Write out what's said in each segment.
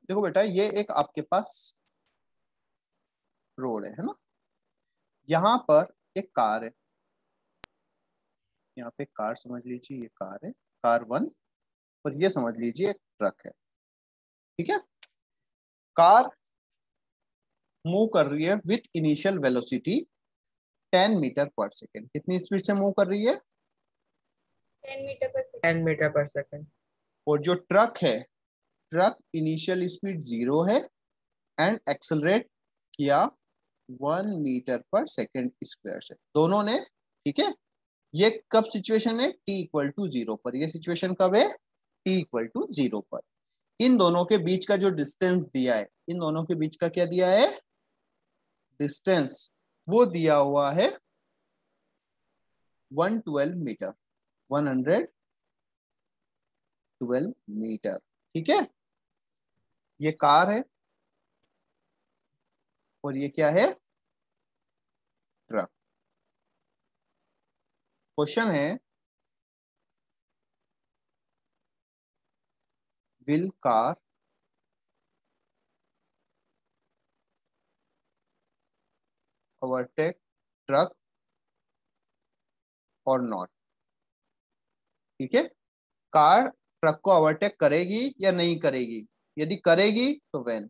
देखो बेटा, ये एक आपके पास रोड है ना, यहाँ पर एक कार है, यहाँ पे कार समझ लीजिए, ये कार है, कार 1, और ये समझ लीजिए एक ट्रक है। ठीक है, कार मूव कर रही है with initial velocity 10 metre per second. कितनी स्पीड से मूव कर रही है? 10 मीटर पर सेकेंड। और जो ट्रक है, ट्रक इनिशियल स्पीड 0 है एंड एक्सेलरेट किया 1 मीटर पर सेकेंड स्क्वायर से, दोनों ने। ठीक है, ये कब सिचुएशन है? t इक्वल टू 0 पर। ये सिचुएशन कब है? t इक्वल टू 0 पर। इन दोनों के बीच का जो डिस्टेंस दिया है, इन दोनों के बीच का क्या दिया है? डिस्टेंस, वो दिया हुआ है 112 मीटर, 112 मीटर। ठीक है, ये कार है और ये क्या है? ट्रक। क्वेश्चन है, विल कार ओवरटेक ट्रक और नॉट? ठीक है, कार ट्रक को ओवरटेक करेगी या नहीं करेगी? यदि करेगी तो व्हेन?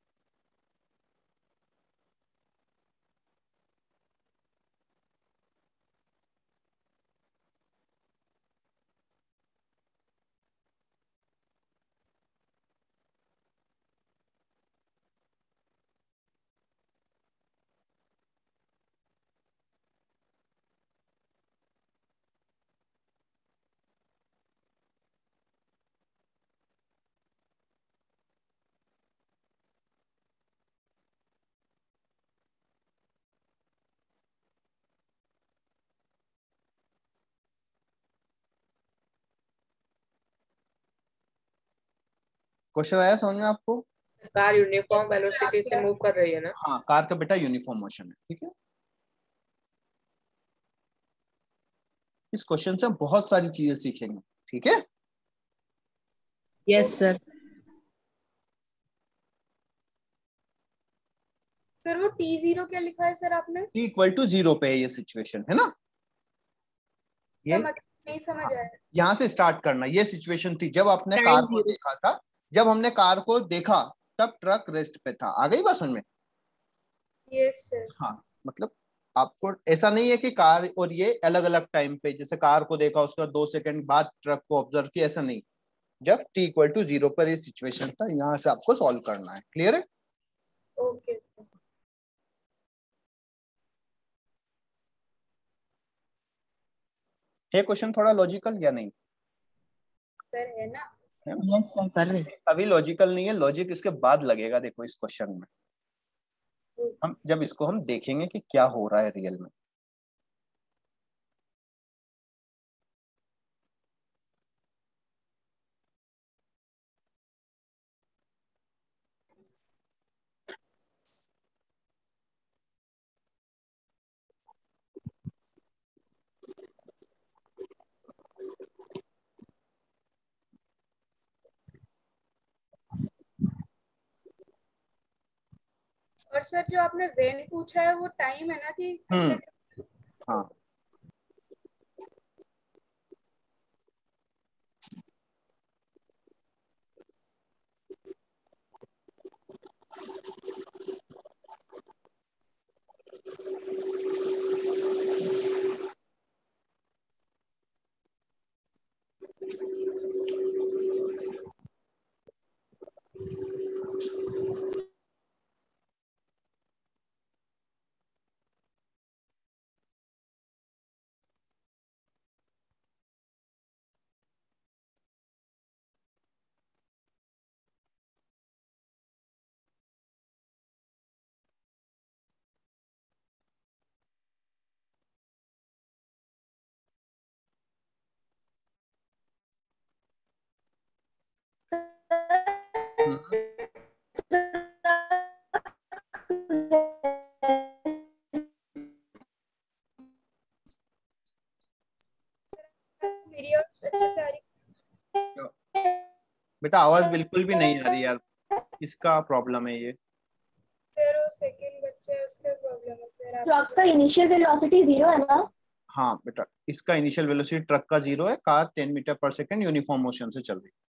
क्वेश्चन आया समझ में आपको? कार यूनिफॉर्म वेलोसिटी से मूव कर रही है ना? हाँ, कार का बेटा यूनिफॉर्म मोशन है। ठीक है, इस क्वेश्चन से हम बहुत सारी चीजें सीखेंगे। ठीक है, यस सर। सर वो T0 क्या लिखा है सर आपने? t इक्वल टू 0 पे है ये सिचुएशन, है ना? ये नहीं समझ आया। यहाँ से स्टार्ट करना। ये सिचुएशन थी जब आपने Time कार को zero. देखा था, जब हमने कार को देखा तब ट्रक रेस्ट पे था। आ गई बात समझ में? Yes sir. हाँ, मतलब आपको ऐसा नहीं है कि कार और ये अलग अलग टाइम पे, जैसे कार को देखा उसके बाद 2 सेकंड बाद ट्रक को ऑब्जर्व किया, ऐसा नहीं। जब t इक्वल टू 0 पर ये सिचुएशन था, यहाँ से आपको सॉल्व करना है। क्लियर है? Okay sir. है क्वेश्चन थोड़ा लॉजिकल या नहीं? सर है ना? यस सर कर रहे। अभी लॉजिकल नहीं है, लॉजिक इसके बाद लगेगा। देखो इस क्वेश्चन में हम जब इसको हम देखेंगे कि क्या हो रहा है रियल में। और सर जो आपने वेन पूछा है वो टाइम है ना कि हाँ, मेरी और अच्छे से आ रही? बेटा आवाज बिल्कुल भी नहीं आ रही यार। इसका प्रॉब्लम है ये। सर वो सेकंड बच्चे उसका प्रॉब्लम है सर। ट्रक का इनिशियल वेलोसिटी 0 है ना? हाँ बेटा, इसका इनिशियल वेलोसिटी ट्रक का 0 है, car 10 metre per second uniform motion से चल रही है।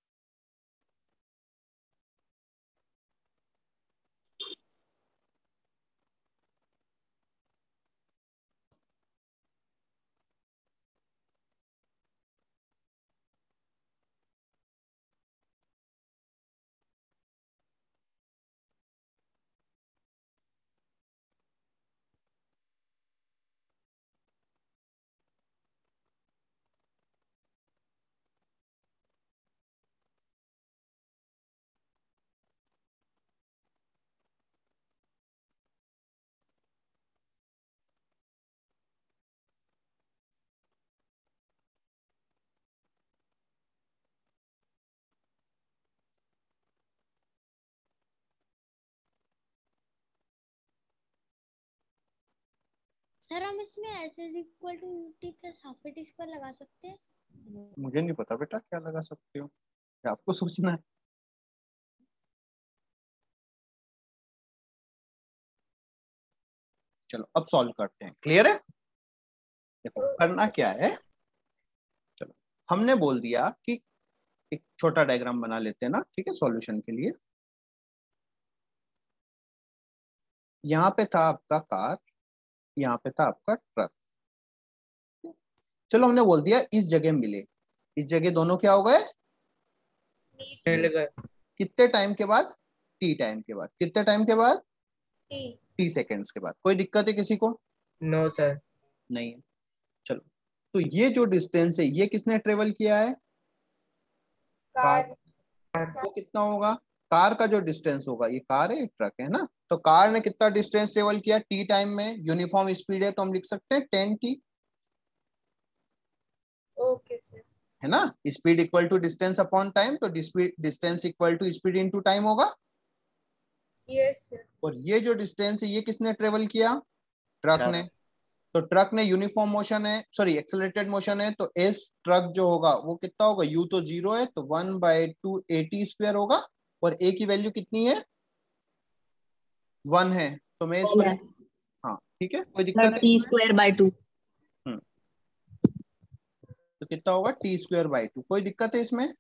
सर हम इसमें s is equal to u t plus half a t square लगा सकते हैं? मुझे नहीं पता बेटा क्या लगा सकते हो, क्या आपको सोचना है। चलो अब सॉल्व करते हैं, क्लियर है। देखो करना क्या है, चलो हमने बोल दिया कि एक छोटा डायग्राम बना लेते हैं ना, ठीक है, सॉल्यूशन के लिए। यहाँ पे था आपका कार, यहाँ पे था आपका ट्रक। चलो हमने बोल दिया इस जगह मिले, इस जगह दोनों क्या हो गए, मिल गए। कितने टाइम के बाद, टी टाइम के बाद, कितने टाइम के बाद, टी टी सेकेंड्स के बाद। कोई दिक्कत है किसी को? No sir. नहीं है। चलो तो ये जो डिस्टेंस है ये किसने ट्रेवल किया है, कार। वो कितना होगा, कार का जो डिस्टेंस होगा, ये कार है ट्रक है ना, तो कार ने कितना डिस्टेंस ट्रेवल किया टी टाइम में, यूनिफॉर्म स्पीड है तो हम लिख सकते हैं 10t, ओके सर। है ना। Speed equal to distance upon time, तो distance equal to speed into time होगा। Yes sir. और ये जो डिस्टेंस है ये किसने ट्रेवल किया, ट्रक ने। तो ट्रक ने यूनिफॉर्म मोशन है, सॉरी एक्सेलरेटेड मोशन है, तो एस ट्रक जो होगा वो कितना होगा, यू तो 0 है तो 1/2 AT स्क्वायर होगा, और ए की वैल्यू कितनी है, 1 है, तो मैं इसको हाँ ठीक है, कोई दिक्कत है। t²/2। तो कितना होगा t²/2, कोई दिक्कत है इसमें।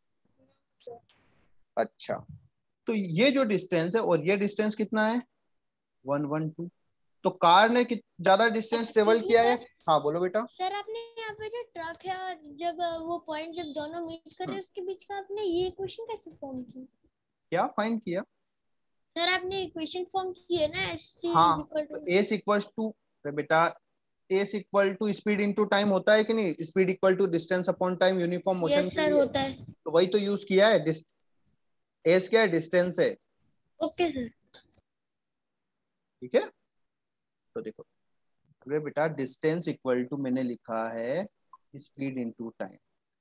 अच्छा, तो ये जो डिस्टेंस है और ये डिस्टेंस कितना है, 112। तो कार ने ज्यादा डिस्टेंस ट्रेवल किया है। हाँ बोलो बेटा। सर आपने यहाँ पे जो ट्रक है और जब वो पॉइंट जब दोनों मीट कर रहे हैं उसके बीच का आपने ये इक्वेशन कैसे फॉर्म की? क्या फाइंड किया? सर आपने इक्वेशन फॉर्म की है ना, s हाँ, इक्वल तो टू एस इक्वल टू, बेटा s equal to speed into time होता है कि नहीं, speed equal to distance upon time uniform motion yes के सर लिए, होता है। तो वही तो यूज किया है। एस क्या है, डिस्टेंस है, ओके सर। ठीक है। तो देखो अरे बेटा डिस्टेंस इक्वल टू मैंने लिखा है स्पीड इनटू टाइम,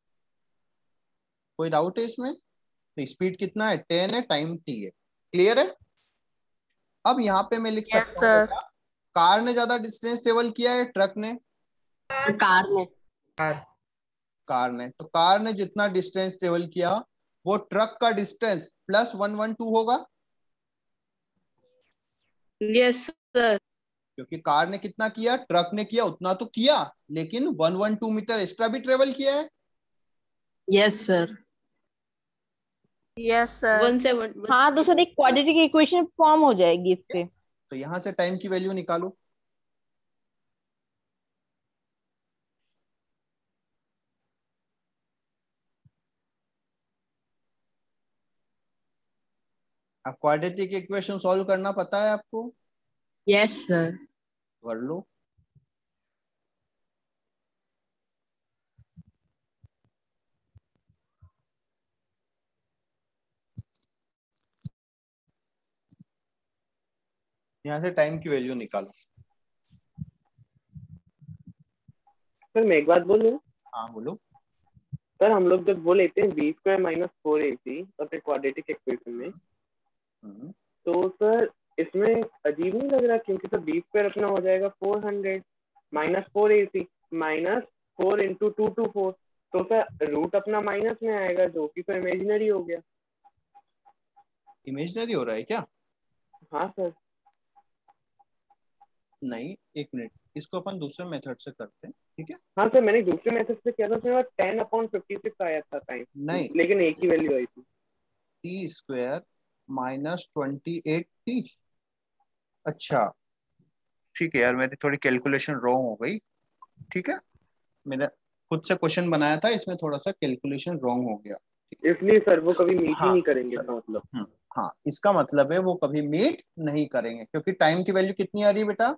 कोई डाउट है इसमें? तो स्पीड कितना है, 10 है, टाइम t है, क्लियर है। अब यहाँ पे मैं लिख सकता हूँ बेटा, कार ने ज्यादा डिस्टेंस ट्रेवल किया है ट्रक ने, कार ने। कार। कार ने, तो कार ने जितना डिस्टेंस ट्रेवल किया वो ट्रक का डिस्टेंस प्लस 112 होगा, यस सर। क्योंकि कार ने कितना किया, ट्रक ने किया उतना तो किया, लेकिन 112 मीटर एक्स्ट्रा भी ट्रेवल किया है। Yes sir. Yes sir. 17। हाँ तो सर एक क्वाड्रेटिक इक्वेशन फॉर्म हो जाएगी इससे। तो यहां से टाइम की वैल्यू निकालो। अब क्वाड्रेटिक इक्वेशन सॉल्व करना पता है आपको, यस सर। कर लो। यहाँ से टाइम की वैल्यू निकालो। सर मैं एक बात बोलूं? हाँ बोलो। सर हम लोग जब वो लेते हैं b² - 4ac और फिर क्वाड्रेटिक इक्वेशन में, तो सर इसमें अजीब नहीं लग रहा, क्योंकि सर b² अपना हो जाएगा 400 - 4ac - 4 × 2 to 4, तो सर रूट अपना माइनस में आएगा जो कि तो इमेजिनरी हो गया। इमेजिनरी हो रहा है क्या? हाँ सर। नहीं, एक मिनट, इसको अपन दूसरे मेथड से करते हैं, ठीक है? हाँ सर, मैंने दूसरे मेथड से किया था, उसमें 10/56 आया था टाइम, नहीं, लेकिन एक ही वैल्यू आई थी। टी स्क्वायर माइनस 28 थी। अच्छा ठीक है यार, मेरी थोड़ी कैलकुलेशन रॉन्ग हो गई, ठीक है? मैंने खुद से क्वेश्चन बनाया था, इसमें थोड़ा सा कैलकुलेशन रॉन्ग हो गया। इसलिए सर वो कभी मीट ही हाँ नहीं करेंगे इसका मतलब। हाँ, इसका मतलब है वो कभी मीट नहीं करेंगे, क्योंकि टाइम की वैल्यू कितनी आ रही है बेटा?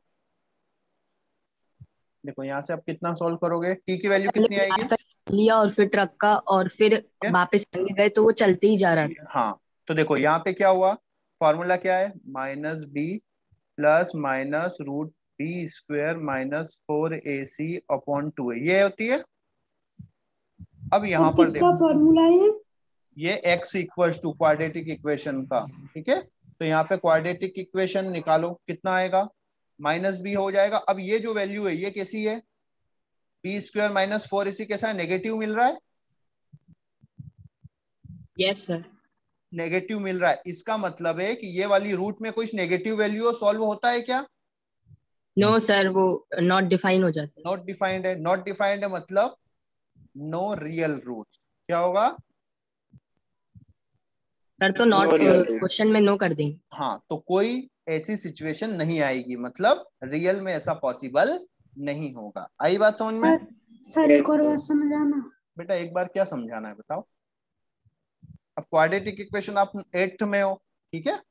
देखो यहाँ से आप कितना सॉल्व करोगे, टी की वैल्यू कितनी आएगी? लिया और फिर ट्रक का, और फिर क्या? वापस आगे गए तो वो चलते ही जा रहा था। हाँ, तो देखो यहाँ पे क्या हुआ, फॉर्मूला क्या है, minus b plus minus root b square minus 4ac upon 2a, ये होती है। अब यहाँ पर देखो फॉर्मूला है ये x equal to quadratic equation का, ठीक है? तो यहाँ पे क्वाड्रेटिक इक्वेशन निकालो, कितना आएगा, माइनस बी हो जाएगा। अब ये जो वैल्यू है ये कैसी है, बी स्क्वायर माइनस 4ac कैसा है, नेगेटिव मिल रहा है, यस सर। नेगेटिव मिल रहा है। इसका मतलब है कि ये वाली रूट में कुछ नेगेटिव वैल्यू सॉल्व होता है क्या? नो सर, वो नॉट डिफाइन हो जाता है। नॉट डिफाइंड है, नॉट डिफाइंड है मतलब नो रियल रूट। क्या होगा सर, तो not No real root। Question में नो कर देंगे। हाँ, तो कोई ऐसी सिचुएशन नहीं आएगी, मतलब रियल में ऐसा पॉसिबल नहीं होगा। आई बात समझ में? सर एक और बात समझाना। बेटा एक बार क्या समझाना है बताओ। अब क्वाड्रेटिक इक्वेशन आप 8th में हो, ठीक है?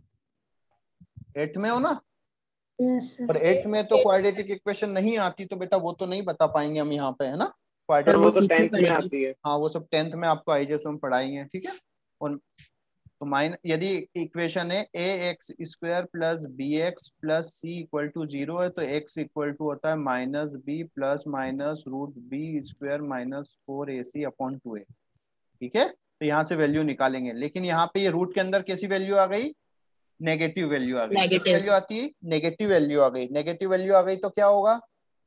8th में हो ना? यस पर 8th में तो क्वाड्रेटिक इक्वेशन नहीं आती, तो बेटा वो तो नहीं बता पाएंगे हम यहाँ पे, है ना? सर सर वो वो तो सीखनी 10th में पड़ेगी। आती है। हाँ, वो सब 10th में आपको आईजेएस में पढ़ाएंगे, ठीक है? और तो यदि इक्वेशन है ax square plus b x plus c equal to 0 है, तो x इक्वल टू होता है minus b plus minus root b square minus 4ac upon 2a, ठीक है? तो यहाँ से वैल्यू निकालेंगे, लेकिन यहाँ पे ये रूट के अंदर कैसी वैल्यू आ गई, नेगेटिव वैल्यू आ गई। कैसी वैल्यू आती है, नेगेटिव वैल्यू आ गई। नेगेटिव वैल्यू आ गई तो क्या होगा,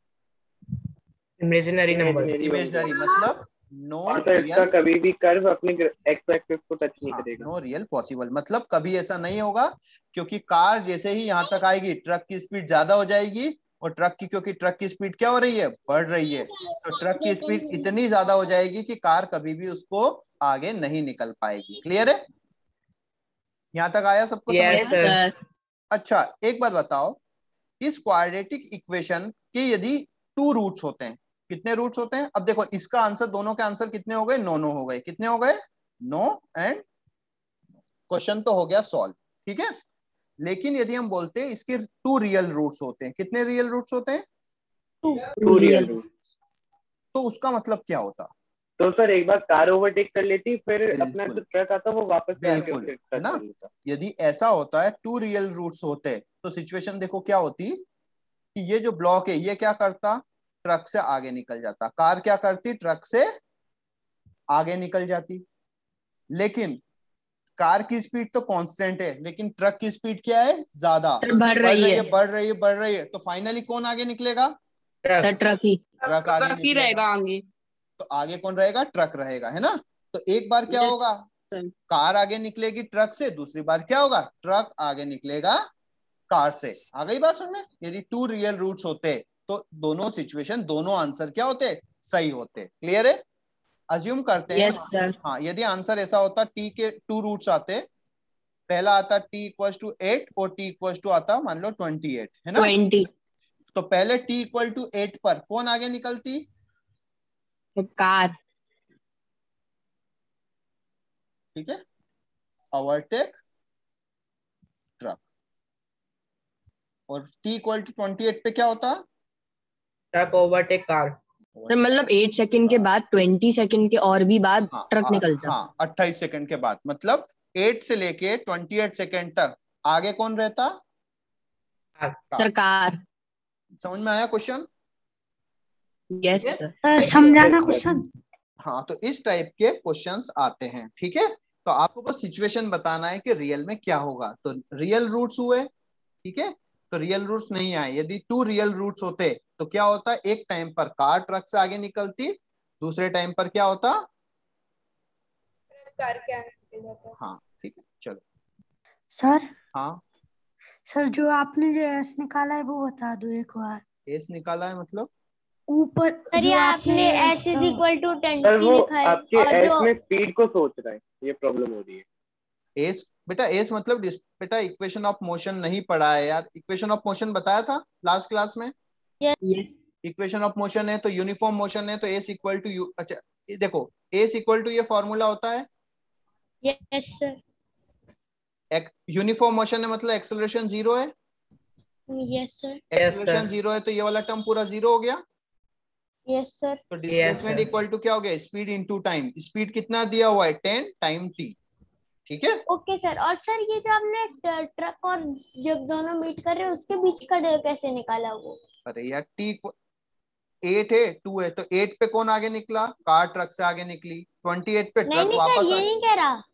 इमेजिनरी नंबर। इमेजिनरी, मतलब नो और सर इसका रियल, कभी भी कर्व अपने एक्स एक्सिस को टच नहीं करेगा। नो रियल पॉसिबल, मतलब कभी ऐसा नहीं होगा, क्योंकि कार जैसे ही यहाँ तक आएगी ट्रक की स्पीड ज्यादा हो जाएगी, और क्योंकि ट्रक की स्पीड क्या हो रही है, बढ़ रही है, तो ट्रक की स्पीड इतनी ज्यादा हो जाएगी कि कार कभी भी उसको आगे नहीं निकल पाएगी। क्लियर है? यहाँ तक आया सबको समझ यस में? सर। अच्छा एक बात बताओ, इस क्वाड्रेटिक इक्वेशन के यदि 2 रूट्स होते हैं, कितने रूट्स होते हैं? अब देखो इसका आंसर, दोनों के आंसर कितने हो गए, 9 हो गए। कितने हो गए, 9 एंड क्वेश्चन तो हो गया सॉल्व, ठीक है? लेकिन यदि हम बोलते हैं इसके 2 रियल रूट्स होते हैं, कितने रियल रूट्स होते हैं, 2 रियल रूट। तो उसका मतलब क्या होता? तो सर एक बार कार ओवरटेक कर लेती, फिर अपना बिल्कुल। जो ट्रक आता वो वापस से आके बिल्कुल, उसे है टच ना? कर लेता। यदि ऐसा होता है 2 रियल रूट्स होते, तो सिचुएशन देखो क्या होती कि ये जो ब्लॉक है ये क्या करता, ट्रक से आगे निकल जाता, कार क्या करती, ट्रक से आगे निकल जाती। लेकिन कार की स्पीड तो कांस्टेंट है, लेकिन ट्रक की स्पीड क्या है, ज्यादा सर बढ़ रही है। बढ़ रही है, बढ़ रही है, तो फाइनली कौन आगे निकलेगा, सर ट्रक ही। ट्रक आगे निकलेगा। आगे। तो आगे कौन रहेगा, ट्रक रहेगा, है ना? तो एक बार क्या Yes, होगा, sir. कार आगे निकलेगी ट्रक से, दूसरी बार क्या होगा, ट्रक आगे निकलेगा कार से। आ गई बात समझ में? यदि 2 रियल रूट्स होते तो दोनों सिचुएशन, दोनों आंसर क्या होते, सही होते। क्लियर है? अज्यूम करते हैं, Yes, sir. हाँ, यदि आंसर ऐसा होता, टी के 2 रूट्स आते, पहला आता t इक्वल टू 8 और t इक्वल टू आता मान लो 28, है ना? 20 तो पहले t इक्वल टू 8 पर कौन आगे निकलती, कार। ठीक है? Overtake truck. और t इक्वल टू 28 पे क्या होता, ट्रक ओवरटेक कार। सर मतलब 8 सेकंड के बाद 20 सेकंड के और भी बाद हाँ, ट्रक निकलता। हाँ 28 सेकंड के बाद, मतलब 8 से लेके 28 सेकंड तक आगे कौन रहता, सर कार। समझ में आया क्वेश्चन? Yes sir. समझाना क्वेश्चन। हाँ, तो इस टाइप के क्वेश्चंस आते हैं, ठीक है? तो आपको बस सिचुएशन बताना है कि रियल में क्या होगा। तो रियल रूट्स हुए, ठीक है? तो रियल रूट्स नहीं आए। यदि 2 रियल रूट्स होते तो क्या होता, एक टाइम पर कार ट्रक से आगे निकलती, दूसरे टाइम पर क्या होता, कार के आगे निकल जाता है। हाँ ठीक है, चलो। सर हाँ, सर जो आपने जो एस निकाला है वो बता दो एक बार। एस निकाला है मतलब ऊपर सर जो ये आपने आपने s is equal to sir 20 वो लिखा है आपके और एस जो में स्पीड को सोच रहा है, ये प्रॉब्लम हो रही है। एस बेटा, एस मतलब बेटा इक्वेशन ऑफ मोशन नहीं पढ़ा है यार। इक्वेशन ऑफ मोशन बताया था लास्ट क्लास में। यस इक्वेशन ऑफ मोशन है तो यूनिफॉर्म मोशन है तो एस इक्वल टू यू, अच्छा ये देखो एस इक्वल टू ये फॉर्मूला होता है। यस सर यूनिफॉर्म मोशन है मतलब एक्सेलरेशन जीरो है। यस सर एक्सेलरेशन जीरो है तो ये वाला टर्म पूरा जीरो हो गया। यस सर तो डिस्प्लेसमेंट इक्वल टू क्या हो गया, स्पीड इनटू टाइम। स्पीड कितना दिया हुआ है, 10 टाइम टी, ठीक है। Okay sir. और सर ये जो आपने ट्रक और जब दोनों मीट कर रहे हैं उसके बीच का कैसे निकाला वो? अरे यार टी 8 है 2 है तो 8 पे कौन आगे निकला, कार ट्रक से आगे निकली। 28 पे नहीं ट्रक नहीं सर वापस ये आ नहीं कह रहा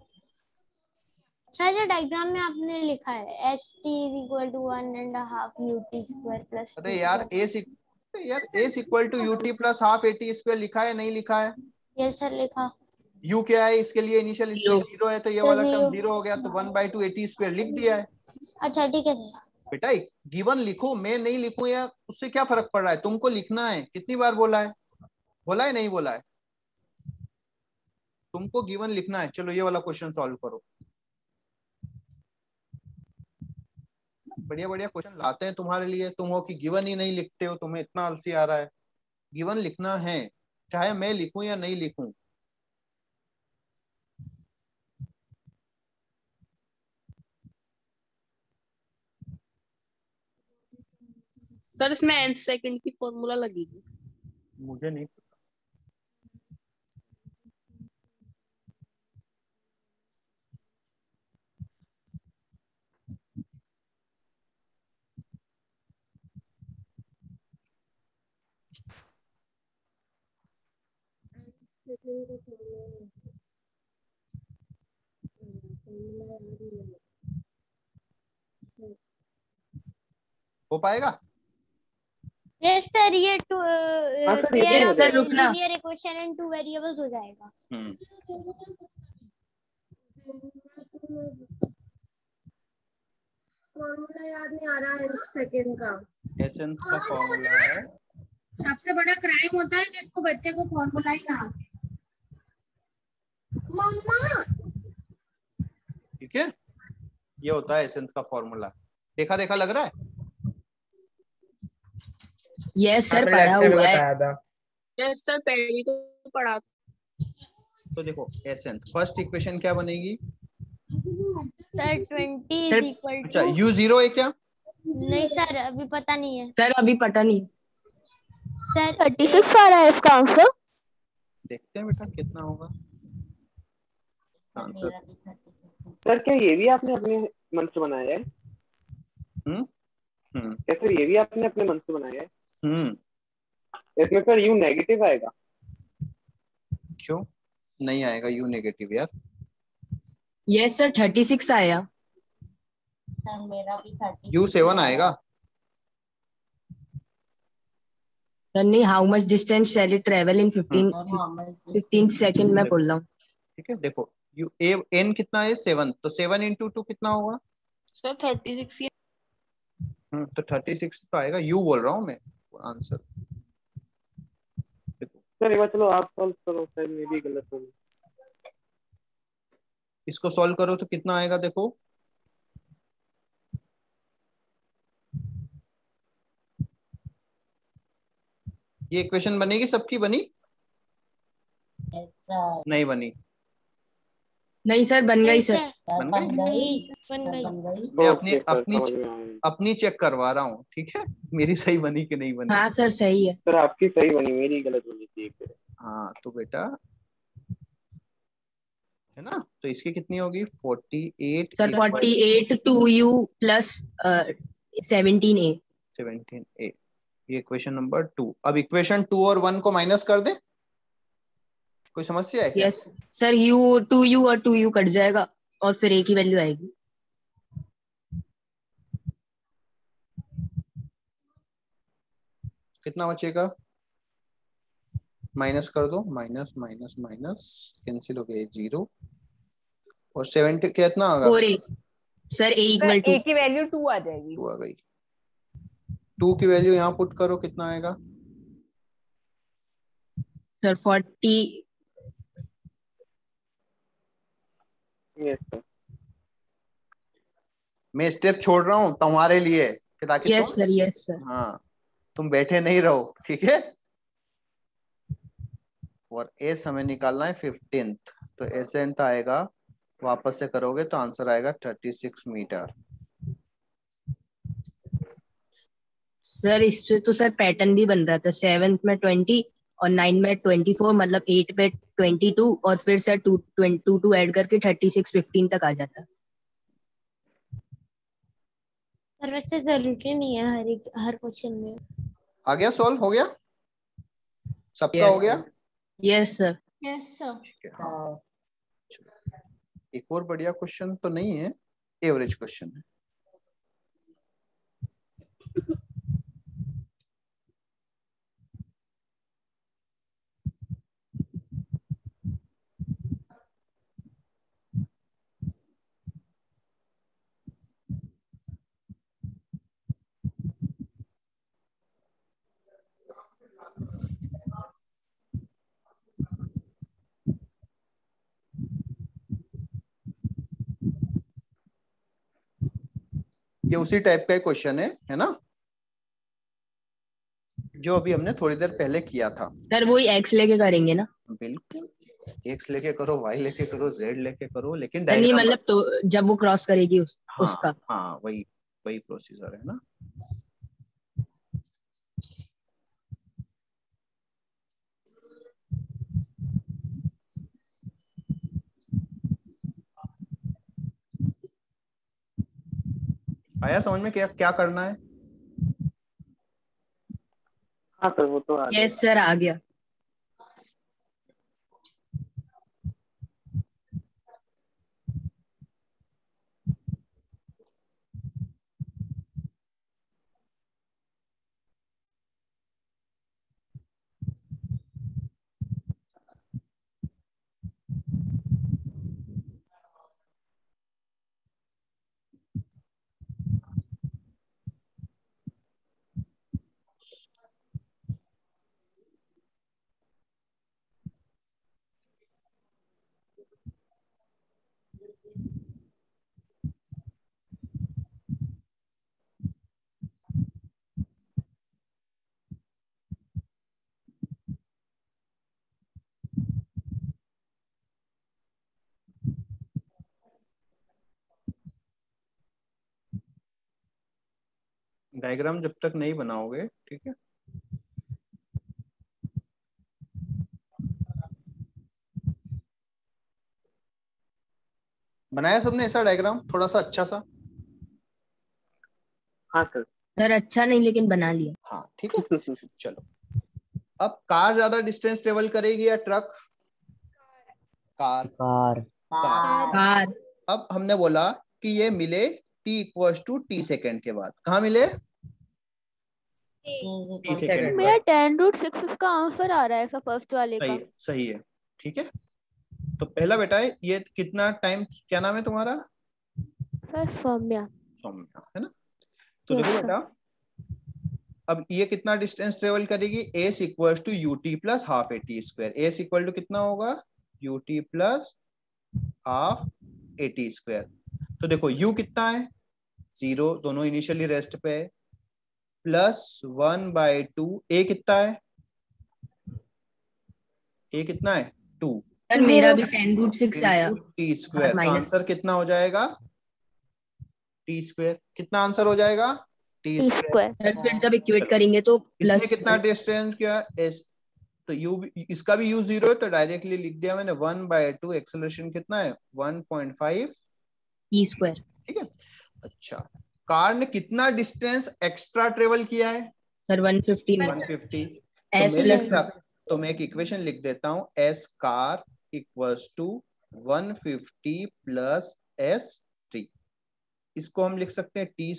सर। जो डायग्राम में आपने लिखा है s t is equal to 1.5 u t square plus अरे यार s equal to u t plus half a t square लिखा है नहीं लिखा है। यस सर लिखा। यू क्या है, इसके लिए इनिशियल स्पीड Zero. जीरो है तो ये तो वाला टर्म जीरो। जीरो हो गया तो 1/2 एटी स्क्वायर लिख दिया है। अच्छा ठीक है सर। बेटा गिवन लिखो, मैं नहीं लिखूं या उससे क्या फर्क पड़ रहा है, तुमको लिखना है। कितनी बार बोला है, बोला है नहीं बोला है, तुमको गिवन लिखना है। चलो ये वाला क्वेश्चन सॉल्व करो। बढ़िया बढ़िया क्वेश्चन लाते हैं तुम्हारे लिए, तुम हो कि गिवन ही नहीं लिखते हो, तुम्हें इतना आलसी आ रहा है। गिवन लिखना है चाहे मैं लिखूं या नहीं लिखूं। सर इसमें nth सेकंड की फॉर्मूला लगेगी? मुझे नहीं हो पाएगा। यस सर ये टू हाँ सर ये तो हो Yes, sir, जाएगा। रुकना। Linear equation in two variables हो जाएगा। फॉर्मूला याद नहीं आ रहा है सेकंड का। एसेंस का फॉर्मूला है, सबसे बड़ा क्राइम होता है जिसको बच्चे को फॉर्मूला ही ना आए। मम्मा ठीक है, ये होता है एसेंस का फॉर्मूला। देखा देखा लग रहा है। यस सर आपने पढ़ा लेक्चर में हुआ है। बताया था। यस सर पहले तो पढ़ा। तो देखो एसेंस फर्स्ट इक्वेशन क्या बनेगी, सर 20 सर, इज इक्वल अच्छा टू u जीरो है क्या, नहीं सर अभी पता नहीं है सर अभी पता नहीं। सर। 36 आ रहा है इसका आंसर। देखते हैं बेटा कितना होगा आंसर। सर क्या ये भी आपने अपने मन से बनाया है? क्या सर ये भी आपने अपने मन से बनाया है? इसमें सर यू नेगेटिव आएगा? क्यों नहीं आएगा यू नेगेटिव यार। यस सर 36 आया। सर मेरा भी 36 यू 7 आएगा। सर नहीं, how much distance shall it travel in 15 second में बोल रहा हूँ। ठीक है देखो यू एन कितना है 7, तो 7 इंटू 2 कितना होगा सर 36 ही। तो 36 तो आएगा, यू बोल रहा हूँ मैं आंसर। सर एक बार चलो आप सॉल्व करो, शायद मेरी गलत होगी। इसको सॉल्व करो तो कितना आएगा देखो, ये इक्वेशन बनेगी सबकी, बनी नहीं बनी, नहीं सर बन गई सर। बन गई। नहीं बन गई। मैं ओके सर, समझ में आ गया। अपनी चेक करवा रहा हूँ, ठीक है मेरी सही बनी कि नहीं बनी। हाँ सर सही है। सर आपकी सही बनी, मेरी गलत बनी थी एक। हाँ तो बेटा है ना, तो इसकी कितनी होगी 48 sir 48 2u plus 17a। 17a, ये इक्वेशन नंबर 2। अब इक्वेशन 2 और 1 को माइनस कर दे, कोई समस्या है क्या? यस सर u 2u और 2u कट जाएगा और फिर a की वैल्यू आएगी। कितना बचेगा, माइनस कर दो, माइनस माइनस माइनस कैंसिल हो गया 0 और 70 कितना होगा 4a sir a equal to a की वैल्यू 2 आ जाएगी। 2 आ गई। 2 की वैल्यू यहाँ पुट करो, कितना आएगा? सर 40। Yes sir. मैं स्टेप छोड़ रहा हूँ तुम्हारे लिए ताकि यस सर, यस सर। हाँ, तुम बैठे नहीं रहो, ठीक है। और एस हमें निकालना है 15th, तो एसेंट आएगा, वापस से करोगे तो आंसर आएगा 36 मीटर। सर इससे तो सर पैटर्न भी बन रहा था, 7th में 20 और 9 में 24, मतलब 8 पे 22 और फिर सर 2 ऐड करके 36 15 तक आ जाता। पर वैसे जरूरी नहीं है हर क्वेश्चन में। आ गया, सॉल्व हो गया सबका? हो गया? Yes sir. Yes sir. हाँ। एक और बढ़िया क्वेश्चन तो नहीं है, एवरेज क्वेश्चन है। ये उसी टाइप का क्वेश्चन है ना, जो अभी हमने थोड़ी देर पहले किया था। सर वही एक्स लेके करेंगे ना? बिल्कुल, एक्स लेके करो, वाई लेके करो, जेड लेके करो, लेकिन नहीं डायग्राम मतलब तो जब वो क्रॉस करेगी हाँ, उसका। हाँ वही प्रोसीजर है ना। आया समझ में क्या क्या करना है? हाँ सर, वो तो आ गया। यस सर, आ गया। डायग्राम जब तक नहीं बनाओगे, ठीक है। बनाया सबने ऐसा डायग्राम थोड़ा सा अच्छा सा? हाँ सर। सर अच्छा नहीं लेकिन बना लिया। हाँ ठीक है। चलो, अब कार ज्यादा डिस्टेंस ट्रेवल करेगी या ट्रक? कार। कार। कार। अब हमने बोला कि ये मिले t = t सेकेंड के बाद, कहाँ मिले? t second. मेरा 10√6 इसका आंसर आ रहा है ऐसा फर्स्ट वाले का। सही है, ठीक है। तो पहला बेटा है, ये कितना टाइम, क्या नाम है तुम्हारा? सर सौम्या। सौम्या, है ना। तो देखो बेटा, अब ये कितना डिस्टेंस ट्रेवल करेगी? s = ut + ½ at²। s = कितना होगा? ut + ½ at²। तो देखो u कितना है? 0, दोनों इनिशियली रेस्ट पे है, +1/2। a कितना है? a कितना है? 2। सर मेरा भी 10√6 आया। t²। तो आंसर कितना हो जाएगा? t²। कितना आंसर हो जाएगा? t²। सर फिर जब इक्वेट करेंगे तो इसने कितना डिस्टेंस किया? s। तो u, इसका भी u 0 है, तो डायरेक्टली लिख दिया मैंने 1/2। एक्सेलरेशन कितना है? 1.5 t²। ठीक है। अच्छा, कार ने कितना डिस्टेंस एक्स्ट्रा ट्रेवल किया है? सर 150 150। तो मैं एक इक्वेशन लिख देता हूँ, s car = 150 + s3। इसको हम लिख सकते हैं t²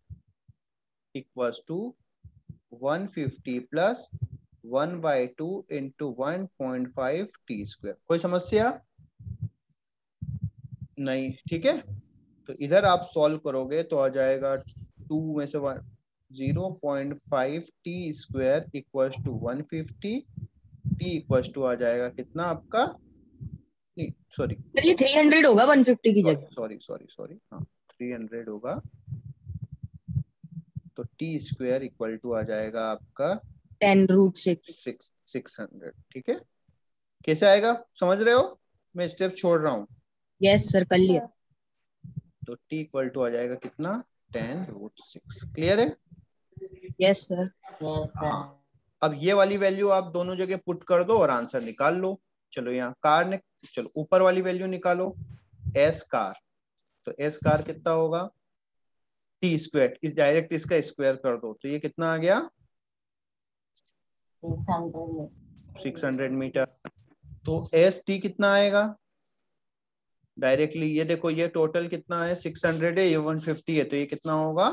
= 150 + 1/2 × 1.5 t²। कोई समस्या नहीं, ठीक है। तो इधर आप सॉल्व करोगे तो आ जाएगा 2 में से 0.5 t square equals to 150, t equals to आ जाएगा कितना आपका, नहीं सॉरी सर ये 300 होगा 150 की जगह। सॉरी हाँ 300 होगा, तो टी स्क्वायर इक्वल टू आ जाएगा आपका 10√6। 600। ठीक है, कैसे आएगा समझ रहे हो, मैं स्टेप छोड़ रहा हूँ। यस सर, कर लिया। तो टी इक्वल टू आ जाएगा कितना, 10√6। क्लियर है? Yes sir. हाँ, अब ये वाली वैल्यू आप दोनों जगह पुट कर दो और आंसर निकाल लो। चलो यहाँ कार ने, चलो ऊपर वाली वैल्यू निकालो, एस कार, तो एस कार कितना होगा, टी स्क्वायर, इस डायरेक्ट इसका स्क्वायर कर दो तो ये कितना आ गया 600 मीटर। तो एस टी कितना आएगा, डायरेक्टली ये देखो, ये टोटल कितना है 600 है, ये 150 है, तो ये कितना होगा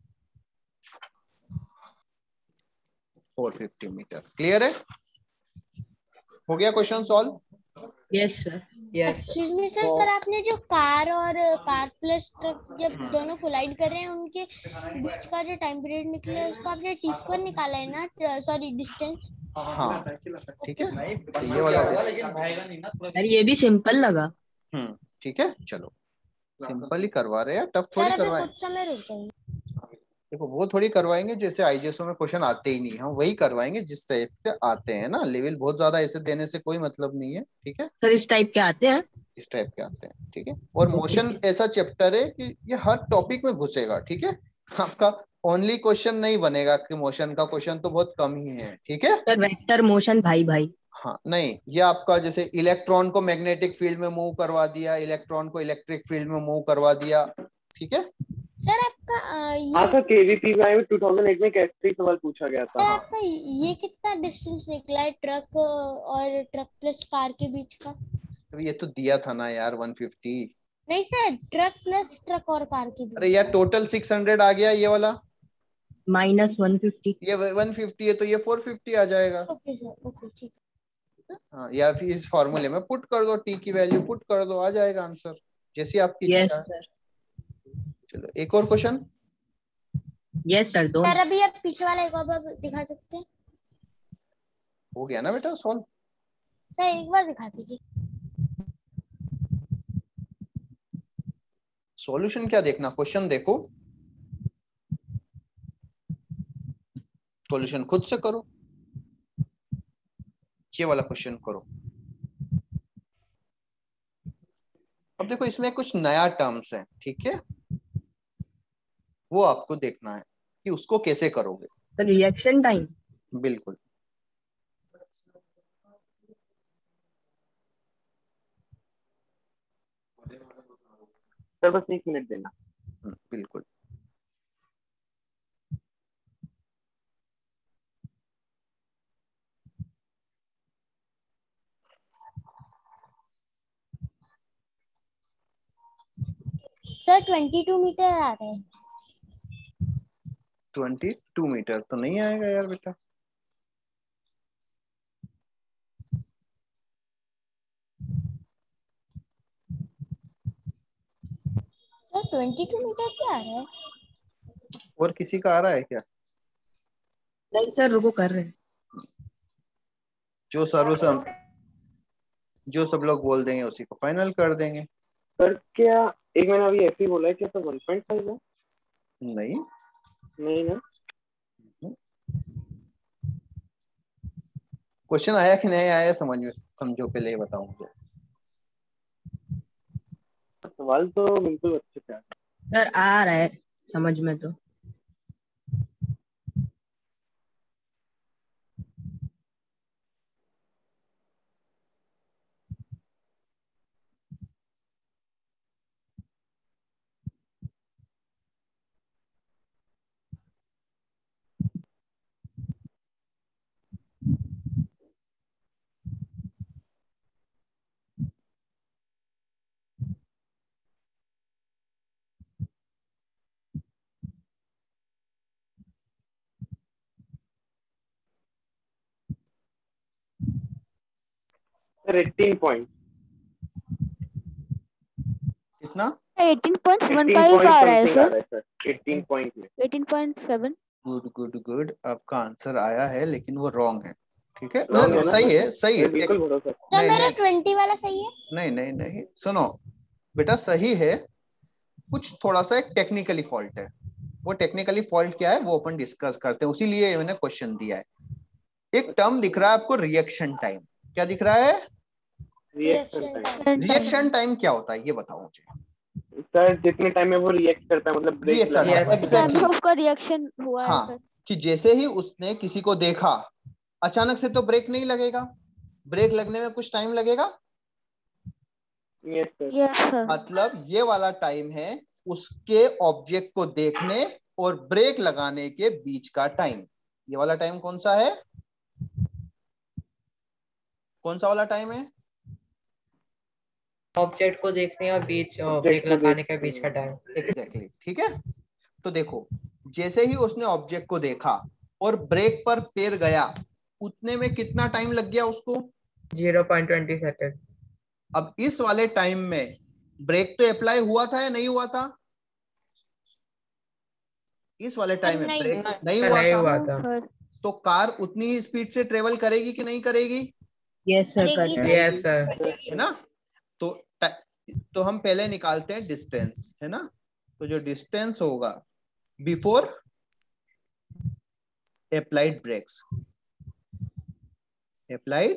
450 मीटर। क्लियर है? हो गया question solve? Yes sir. Excuse me sir, sir आपने जो कार और कार प्लस ट्रक जब दोनों कोलाइड कर रहे हैं उनके बीच का जो टाइम पीरियड निकला है उसको आपने टी स्क्वायर निकाला है ना, सॉरी डिस्टेंस। हाँ ठीक है, तो ये वाला यार ये भी सिंपल लगा। ठीक है, चलो सिंपल ही करवा रहे हैं, टफ थोड़ी सर अभी करवाएं। कुछ समय रुक जाइए। देखो वो थोड़ी करवाएंगे जैसे आईजीएसओ में क्वेश्चन आते ही नहीं, हम वही करवाएंगे जिस टाइप के आते हैं ना, लेवल बहुत ज्यादा ऐसे देने से कोई मतलब नहीं है। ठीक है, सर इस टाइप के आते हैं। इस टाइप के आते हैं। ठीक है, और मोशन ऐसा चैप्टर है कि ये हर टॉपिक में घुसेगा। ठीक है, आपका ओनली क्वेश्चन नहीं बनेगा कि मोशन का क्वेश्चन तो बहुत कम ही है। ठीक है सर वेक्टर मोशन भाई भाई। हाँ, नहीं ये आपका जैसे इलेक्ट्रॉन को मैग्नेटिक फील्ड में मूव करवा दिया, इलेक्ट्रॉन को इलेक्ट्रिक फील्ड में मूव करवा दिया। ठीक है सर आपका हाँ सर, केवीपी में 2008 में कैसे सवाल पूछा गया था। सर आपका ये कितना डिस्टेंस निकला है ट्रक और ट्रक प्लस कार के बीच का? तो ये तो दिया था ना यार 150। नहीं सर, ट्रक प्लस ट्रक और कार के बीच। अरे यार टोटल 600 आ गया ये वाला, -150। ये 150 है तो ये 450 आ जाएगा। ओके सर, ओके ठीक है। हाँ, या फिर इस फॉर्मूले में पुट कर दो, टी की वैल्यू पुट कर दो, आ जाएगा आंसर, जैसी आपकी यस इच्छा है। सर। चलो एक और क्वेश्चन। यस सर, दो। सर अभी आप पीछे वाला एक और बार दिखा सकते हैं? हो गया ना बेटा सॉल्व? सर एक बार दिखा दीजिए। सॉल्यूशन क्या देखना, क्वेश्चन देखो, सॉल्यूशन खुद से करो, ये वाला क्वेश्चन करो। अब देखो इसमें कुछ नया टर्म्स है। ठीक है, वो आपको देखना है कि उसको कैसे करोगे। Sir reaction time. बिल्कुल, सर बस 1 मिनट देना। बिल्कुल। सर 22 मीटर आ रहे हैं। 22 मीटर तो नहीं आएगा यार बेटा। सर 22 मीटर क्या आ रहा है? और किसी का आ रहा है क्या? नहीं सर, रुको कर रहे हैं। जो सर्व से हम जो सब लोग बोल देंगे उसी को फाइनल कर देंगे। सर क्या एक मैंने अभी ऐसे ही बोला है, क्या सर 1.5 है? नहीं नहीं ना। क्वेश्चन आया कि नहीं आया समझो पहले ये बताऊं मुझे। सवाल तो बिल्कुल अच्छे से सर आ रहा है समझ में तो। Sir 18 point. कितना? 18.15 आ रहा है सर। 18 पॉइंट में 18.7। गुड गुड गुड, आपका आंसर आया है लेकिन वो रॉन्ग है। ठीक है, Wrong है ना? सही है, सही है। बिल्कुल भरोसा। तो नहीं मेरा नहीं 20 वाला सही है? नहीं नहीं नहीं, सुनो बेटा, सही है, कुछ थोड़ा सा एक टेक्निकली फॉल्ट है। वो टेक्निकली फॉल्ट क्या है वो अपन डिस्कस करते हैं, उसीलिए मैंने क्वेश्चन दिया है। एक टर्म दिख रहा है आपको, रिएक्शन टाइम। क्या दिख रहा है? Reaction time. रिएक्शन टाइम क्या होता है ये बताओ मुझे। सर जितने टाइम में वो रिएक्ट करता है, मतलब ब्रेक React करता है, लगाता है। exactly। टाइम उसका रिएक्शन हुआ है हाँ, सर। कि जैसे ही उसने किसी को देखा, अचानक से तो ब्रेक नहीं लगेगा, ब्रेक लगने में कुछ टाइम लगेगा। Yes sir. Yes sir. मतलब ये वाला टाइम है उसके ऑब्जेक्ट को देखने और ब्रेक लगाने के बीच का टाइम। ये वाला टाइम कौन सा है? कौन सा वाला टाइम है? ऑब्जेक्ट को देखने और बीच Object ब्रेक को लगाने के देखने। बीच का टाइम। एग्जैक्टली, ठीक है। तो देखो, जैसे ही उसने ऑब्जेक्ट को देखा और ब्रेक पर पैर गया, उतने में कितना टाइम लग गया उसको? 0.20 सेकेंड। अब इस वाले टाइम में ब्रेक तो अप्लाई हुआ था या नहीं हुआ था? इस वाले टाइम में नहीं ब्रेक हुआ। नहीं नहीं हुआ हुआ था, था। तो कार उतनी ही स्पीड से ट्रेवल करेगी कि नहीं करेगी? यस सर, करेगी। करेगी। Yes sir. है ना? तो हम पहले निकालते हैं डिस्टेंस, है ना? तो जो डिस्टेंस होगा before applied brakes, applied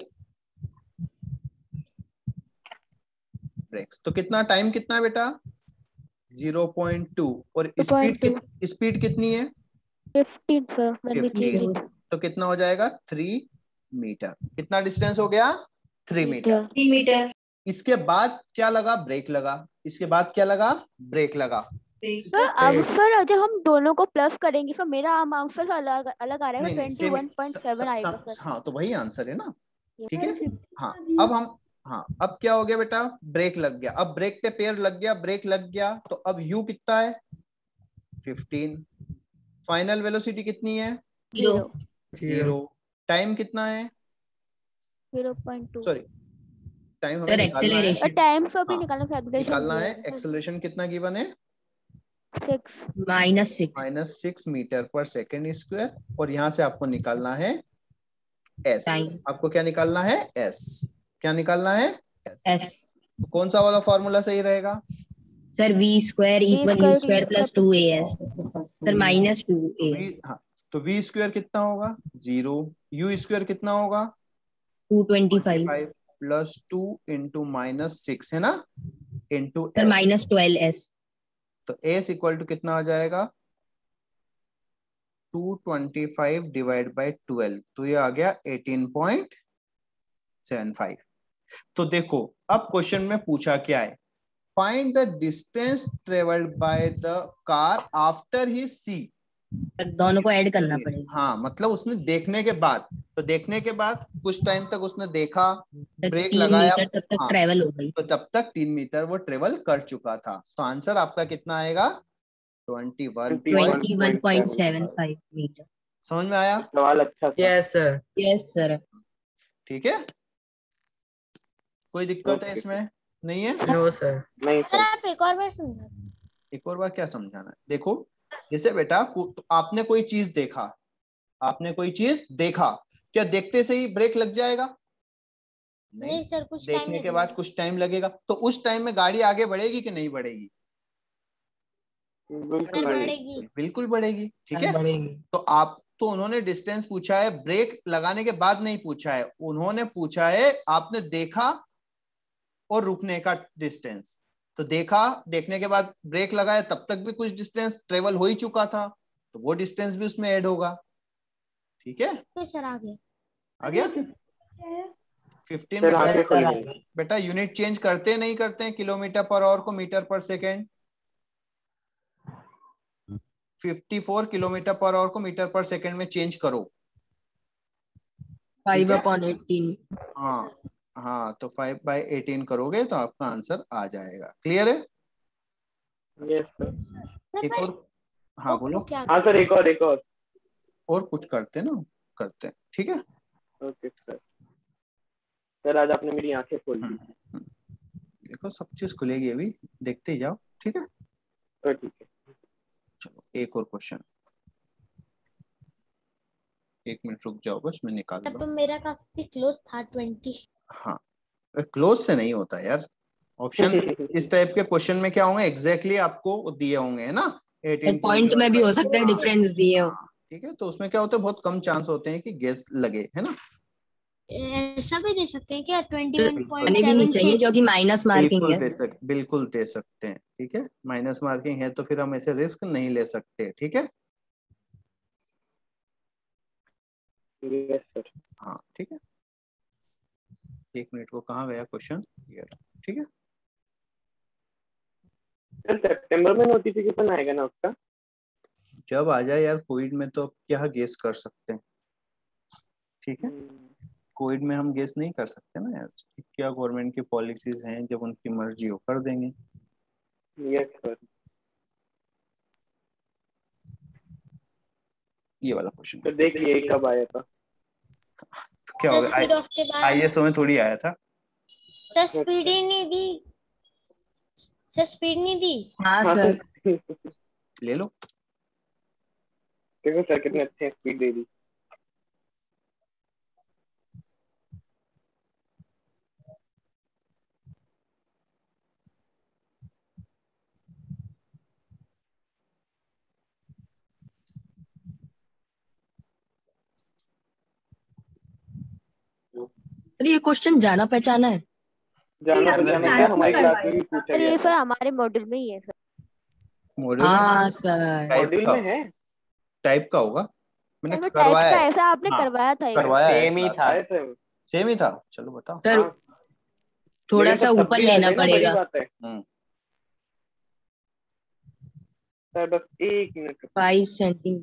brakes, तो कितना टाइम, कितना है बेटा? 0.2। और स्पीड कितनी है? 15 sir. when we change 15। it। तो कितना हो जाएगा? 3 मीटर। कितना डिस्टेंस हो गया? 3 मीटर। 3 मीटर। इसके बाद क्या लगा? ब्रेक लगा। इसके बाद क्या लगा? ब्रेक लगा। सर अब सर जब हम दोनों को प्लस करेंगे तो मेरा आंसर अलग अलग आ रहा है। नहीं नहीं, सेम 21.7 आएगा सर। हाँ, तो वही आंसर है ना। ठीक है। Yes। हाँ, अब हम, हाँ, अब क्या हो गया बेटा? ब्रेक लग गया। अब ब्रेक पे पैर लग गया, ब्रेक लग गया, तो अब यू कितना है? 15। फाइनल वेलोसिटी कितनी है? 0। टाइम कितना है? 0.2। सॉरी, टाइम हमें सर निकालना है। एक्सेलरेशन टाइम से भी हाँ, निकालना है। acceleration निकालना दिया है। है सर। एक्सेलरेशन कितना गिवन है? 6। -6 मीटर पर सेकेंड स्क्वायर। और यहां से आपको निकालना है एस। टाइम। आपको क्या निकालना है? एस। क्या निकालना है? एस। तो कौन सा वाला फॉर्मूला सही रहेगा? Sir v² = u² + 2as। Sir -2a। हाँ, तो वी स्क्वायर कितना होगा? 0। यू स्क्वायर कितना होगा? 225। 5 + 2 × -6 है ना, इंटू सर एस। -12s। तो एस इक्वल टू कितना आ जाएगा? 225 / 12, तो ये आ गया 18.75। तो देखो, अब क्वेश्चन में पूछा क्या है? Find the distance travelled by the car after ही सी। सर दोनों को ऐड करना पड़ेगा। हाँ, मतलब उसने देखने के बाद, तो देखने के बाद कुछ टाइम तक उसने देखा, सर ब्रेक 3 लगाया, मीटर तब तक हाँ, ट्रेवल हो गई। तो तब तक 3 मीटर वो ट्रेवल कर चुका था। तो आंसर आपका कितना आएगा? 21.75 मीटर। समझ में आया? सवाल अच्छा था। Yes sir. Yes sir. ठीक है, कोई दिक्कत है Okay. इसमें? नहीं है? No sir. नहीं सर सर। आप एक और बार समझा। एक और बार क्या समझाना है? देखो, जैसे बेटा तो आपने कोई चीज देखा, आपने कोई चीज देखा, क्या देखते से ही ब्रेक लग जाएगा? नहीं सर, कुछ टाइम देखने के बाद कुछ टाइम लगेगा। तो उस टाइम में गाड़ी आगे बढ़ेगी कि नहीं बढ़ेगी? बिल्कुल बढ़ेगी। बिल्कुल बढ़ेगी। ठीक है। बढ़ेगी। तो आप, तो उन्होंने डिस्टेंस पूछा है, ब्रेक लगाने के बाद नहीं पूछा है, उन्होंने पूछा है आपने देखा और रुकने का डिस्टेंस। तो देखा, देखने के बाद ब्रेक लगाया, तब तक भी कुछ डिस्टेंस ट्रेवल हो ही चुका था, तो वो डिस्टेंस भी उसमें ऐड होगा। ठीक है, तो सर आ गया। आ गया? 15 सर आगे खुल बेटा, गई। बेटा यूनिट चेंज करते नहीं करते हैं किलोमीटर पर आवर को metre per second? 54 kilometre per hour को मीटर पर सेकेंड में चेंज करो। 5/18। हाँ हाँ, तो 5/18 करोगे तो आपका आंसर आ जाएगा। क्लियर है? Yes sir. एक और, हाँ बोलो। हाँ सर, एक और कुछ करते ना, करते हैं। ठीक है। Okay sir. सर आज आपने मेरी आंखें खोल दी। देखो, सब चीज खुलेगी, अभी देखते ही जाओ। ठीक है। ठीक है। चलो एक और क्वेश्चन, 1 मिनट रुक जाओ बस, मैं निकाल तब लूं। तो मेरा काफी क्लोज था 20। हाँ क्लोज से नहीं होता यार, ऑप्शन इस टाइप के क्वेश्चन में क्या होंगे एग्जैक्टली आपको दिए होंगे, है ना, 18 पॉइंट में भी हो सकता है डिफरेंस दिए हो। ठीक है, तो उसमें क्या होता है बहुत कम चांस होते हैं कि गेस लगे, है ना। ऐसा भी दे सकते हैं क्या? आने भी नहीं चाहिए 21.76। क्योंकि माइनस मार्किंग है। बिल्कुल दे सकते हैं, ठीक है, माइनस मार्किंग है तो फिर हम ऐसे रिस्क नहीं ले सकते, ठीक है। Yes sir. हाँ ठीक है, 1 मिनट को कहाँ गया क्वेश्चन, ये रहा, ठीक है। सर सितंबर में नोटिफिकेशन आएगा ना उसका? जब आ जाए यार, कोविड में तो क्या गेस कर सकते हैं, ठीक है, कोविड में हम गेस नहीं कर सकते ना यार, क्या गवर्नमेंट की पॉलिसीज हैं, जब उनकी मर्जी हो कर देंगे। Yes sir. ये वाला क्वेश्चन तो देखिए कब आया था। तो क्या होगा, स्पीड ऑफ के बाद आईएसओ में थोड़ी आया था। सर स्पीड ही नहीं दी, सर स्पीड नहीं दी। हाँ सर। ले लो। देखो सर कितने अच्छे स्पीड दे दी। अरे ये क्वेश्चन जाना पहचाना है। जाना पहचाना क्या, हमारी क्लास में भी पूछा सर गया ये था। सर हमारे मॉड्यूल में ही है सर। मॉड्यूल हाँ सर। मॉड्यूल में है। टाइप का होगा, मैंने वो टाइप करवाया का है। ऐसा आपने हाँ, करवाया था एक। करवाया है सेम ही था। आए थे। सेम ही था, चलो बताओ। सर हाँ। थोड़ा लेकिन सा सर तब ऊपर भी आ लेना जाए ना, बड़ी पड़ेगा। बात है। सर बस 1 minute. 5 centimetre.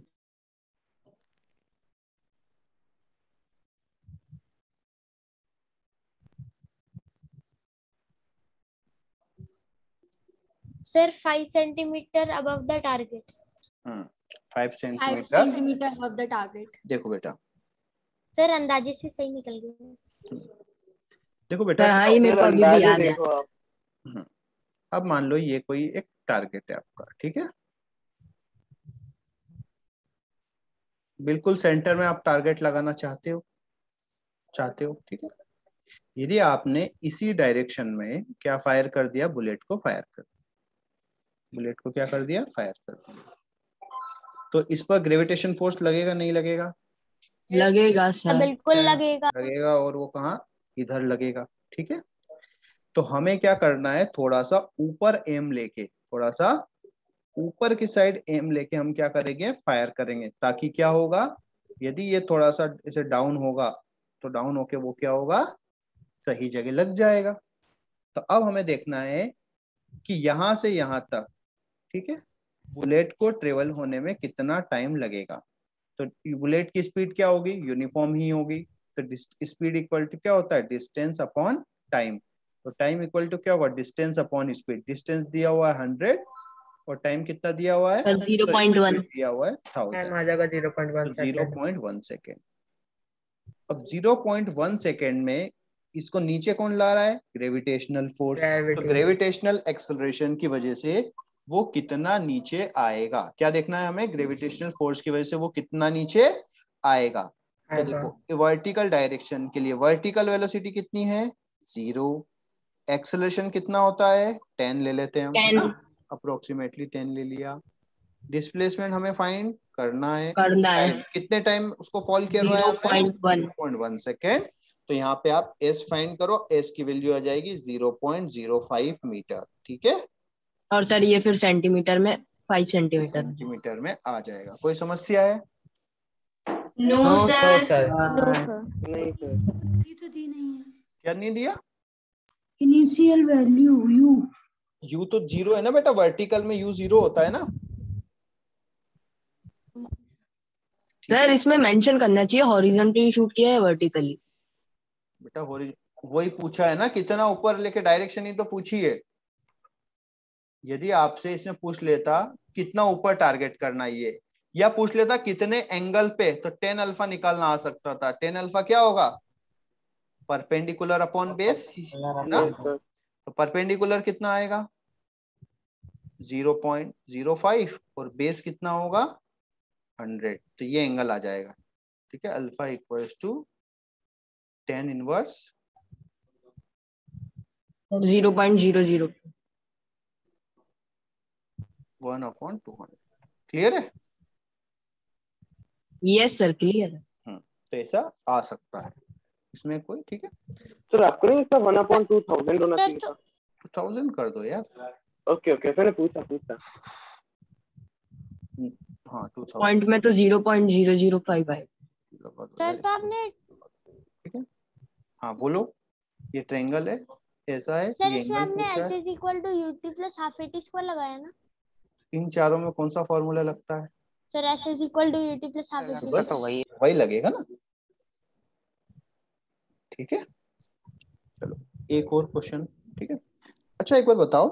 Sir 5 centimetre above the target. 5 5 centimetre. Centimetre above the target. देखो बेटा, सर अंदाजे से सही निकल गया। देखो बेटा, सर हाँ ये मेरे को अभी भी अंदाजे याद है। देखो आप। अब मान लो ये कोई एक टारगेट है आपका, ठीक है, बिल्कुल सेंटर में आप टारगेट लगाना चाहते हो, ठीक है। यदि आपने इसी डायरेक्शन में क्या फायर कर दिया, बुलेट को फायर कर दिया, बुलेट को क्या कर दिया, फायर कर दिया, तो इस पर ग्रेविटेशन फोर्स लगेगा नहीं लगेगा? लगेगा सर। बिल्कुल लगेगा। लगेगा, और वो कहाँ, इधर लगेगा, ठीक है। तो हमें क्या करना है, थोड़ा सा ऊपर एम लेके, थोड़ा सा ऊपर की साइड एम लेके हम क्या करेंगे, फायर करेंगे, ताकि क्या होगा, यदि ये थोड़ा सा इसे डाउन होगा तो डाउन होके वो क्या होगा, सही जगह लग जाएगा। तो अब हमें देखना है कि यहां से यहां तक, ठीक है, बुलेट को ट्रेवल होने में कितना टाइम लगेगा। तो बुलेट की स्पीड क्या होगी, यूनिफॉर्म ही होगी। तो स्पीड इक्वल टू क्या होता है, डिस्टेंस अपॉन टाइम। तो टाइम इक्वल टू क्या होगा, डिस्टेंस अपॉन स्पीड। डिस्टेंस दिया हुआ है 100 और टाइम कितना दिया हुआ है, सर 0.1 दिया हुआ है टाइम 1000, आ जाएगा 0.1 तो सेकंड। 0.1 सेकेंड। अब 0.1 सेकेंड में इसको नीचे कौन ला रहा है, ग्रेविटेशनल फोर्स। तो ग्रेविटी। ग्रेविटेशनल एक्सेलरेशन की वजह से वो कितना नीचे आएगा, क्या देखना है हमें, ग्रेविटेशनल फोर्स की वजह से वो कितना नीचे आएगा। तो देखो वर्टिकल डायरेक्शन के लिए वर्टिकल वेलोसिटी कितनी है, 0। एक्सेलरेशन कितना होता है, 10 ले लेते हैं हम, 10 अप्रोक्सीमेटली 10 ले लिया। डिस्प्लेसमेंट हमें फाइंड करना है, कितने टाइम उसको फॉल किया हुआ है, 0.1 सेकेंड। तो यहाँ पे आप एस फाइंड करो, एस की वैल्यू आ जाएगी 0.05 मीटर, ठीक है। और सर ये फिर सेंटीमीटर में 5 सेंटीमीटर सेंटीमीटर में आ जाएगा। कोई समस्या है? No sir. No sir. नहीं सर। ये तो दी नहीं है। क्या नहीं दिया, इनिशियल वैल्यू यू। यू तो 0 है ना बेटा, वर्टिकल में यू 0 होता है ना। सर इसमें मेंशन करना चाहिए हॉरिजॉन्टली शूट किया है वर्टिकली। बेटा वही पूछा है ना, कितना ऊपर लेके, डायरेक्शन ही तो पूछी है। यदि आपसे इसमें पूछ लेता कितना ऊपर टारगेट करना ये, या पूछ लेता कितने एंगल पे, तो 10 अल्फा निकालना आ सकता था। 10 अल्फा क्या होगा, परपेंडिकुलर अपॉन बेस ना। तो परपेंडिकुलर कितना आएगा, 0.05 और बेस कितना होगा 100, तो ये एंगल आ जाएगा। ठीक है, alpha equals to 10 inverse 0.00। 1/200। Clear है? यस सर, क्लियर है। तो ऐसा आ सकता है इसमें कोई। ठीक है सर आपको नहीं इसका 1/2000 होना चाहिए था? 2000 कर दो यार। ओके ओके, मैंने पूछा। हाँ 2000 पॉइंट में तो 0.005 है सर। तो आपने ठीक है, हाँ बोलो। ये ट्रायंगल है, ऐसा है, सर ये इसमें एंगल आपने पूछा s है। Is equal to ut plus half at square लगाया ना? इन चारों में कौन सा फॉर्मूला लगता है? Sir s is equal to ut plus half at बस वही लगेगा ना। ठीक है, चलो एक और क्वेश्चन। ठीक है, अच्छा एक बार बताओ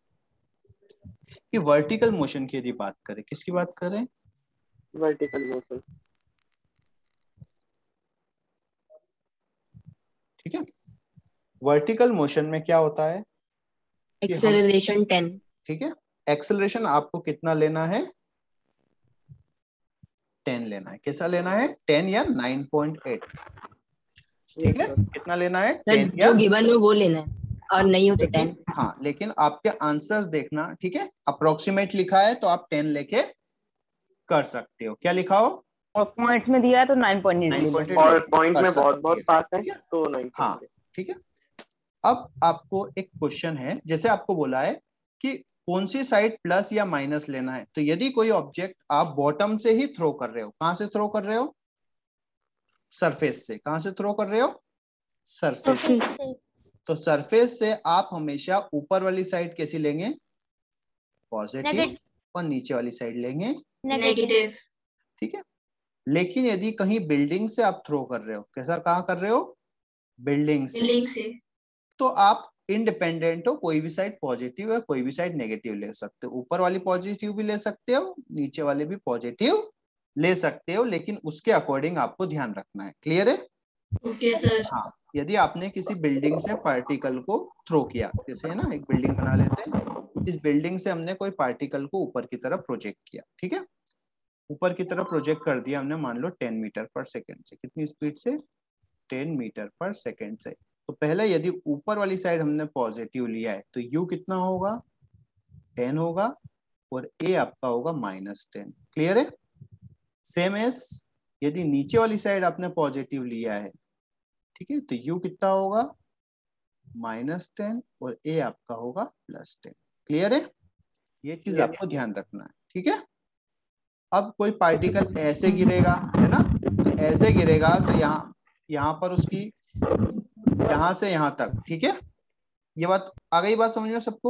कि वर्टिकल मोशन की यदि बात करें, किसकी बात करें? Vertical motion. ठीक है, वर्टिकल मोशन में क्या होता है? एक्सेलरेशन 10। ठीक है, एक्सेलरेशन आपको कितना लेना है? 10 लेना है। कैसा लेना है? 10 या 9.8। ठीक है, कितना लेना है? 10 या जो गिवन हो वो लेना है, और नहीं हो तो 10। हाँ, लेकिन आपके आंसर्स देखना। ठीक है, अप्रोक्सीमेट लिखा है तो आप 10 लेके कर सकते हो। क्या लिखा हो? और पॉइंट्स में दिया है तो 9.8 और पॉइंट में बहुत पास है तो 9। हाँ ठीक है। अब आपको एक क्वेश्चन है, जैसे आपको बोला है कि कौन सी साइड प्लस या माइनस लेना है। तो यदि कोई ऑब्जेक्ट आप बॉटम से ही थ्रो कर रहे हो, कहां से थ्रो कर रहे हो? सरफेस से। कहां से थ्रो कर रहे हो? सरफेस से। तो सरफेस से आप हमेशा ऊपर वाली साइड कैसी लेंगे? पॉजिटिव। और नीचे वाली साइड लेंगे नेगेटिव। ठीक है, लेकिन यदि कहीं बिल्डिंग से आप थ्रो कर रहे हो, कैसा कहाँ कर रहे हो? बिल्डिंग से। तो आप इंडिपेंडेंट हो, कोई भी साइड पॉजिटिव है, कोई भी साइड नेगेटिव ले सकते हो। ऊपर वाली पॉजिटिव भी ले सकते हो, नीचे वाले भी पॉजिटिव ले सकते हो, लेकिन उसके अकॉर्डिंग आपको ध्यान रखना है। क्लियर है? Okay sir. हाँ, यदि आपने किसी बिल्डिंग से पार्टिकल को थ्रो किया, जैसे है ना, एक बिल्डिंग बना लेते हैं, इस बिल्डिंग से हमने कोई पार्टिकल को ऊपर की तरफ प्रोजेक्ट किया। ठीक है, ऊपर की तरफ प्रोजेक्ट कर दिया हमने, मान लो 10 मीटर पर सेकेंड से। कितनी स्पीड से? 10 मीटर पर सेकेंड से। तो पहले यदि ऊपर वाली साइड हमने पॉजिटिव लिया है तो u कितना होगा? 10 होगा, और a आपका होगा -10। क्लियर है? सेम एज यदि नीचे वाली साइड आपने पॉजिटिव लिया है, ठीक है, तो u कितना होगा? -10, और a आपका होगा +10। क्लियर है? ये चीज आपको ध्यान रखना है। ठीक है, अब कोई पार्टिकल ऐसे गिरेगा, है ना, तो ऐसे गिरेगा तो यहाँ पर उसकी यहां से यहां तक। ठीक है, ये बात आ गई? बात समझ में सबको?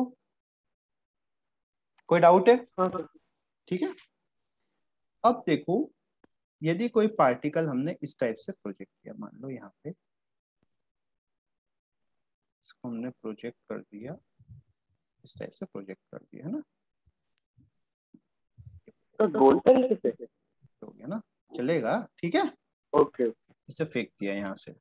कोई डाउट है? ठीक है, अब देखो, यदि कोई पार्टिकल हमने इस टाइप से प्रोजेक्ट किया, मान लो यहाँ पे इसको हमने प्रोजेक्ट कर दिया, इस टाइप से प्रोजेक्ट कर दिया, है ना, तो बोलते हो गया ना, चलेगा? ठीक है, ओके, इसे फेंक दिया यहाँ से।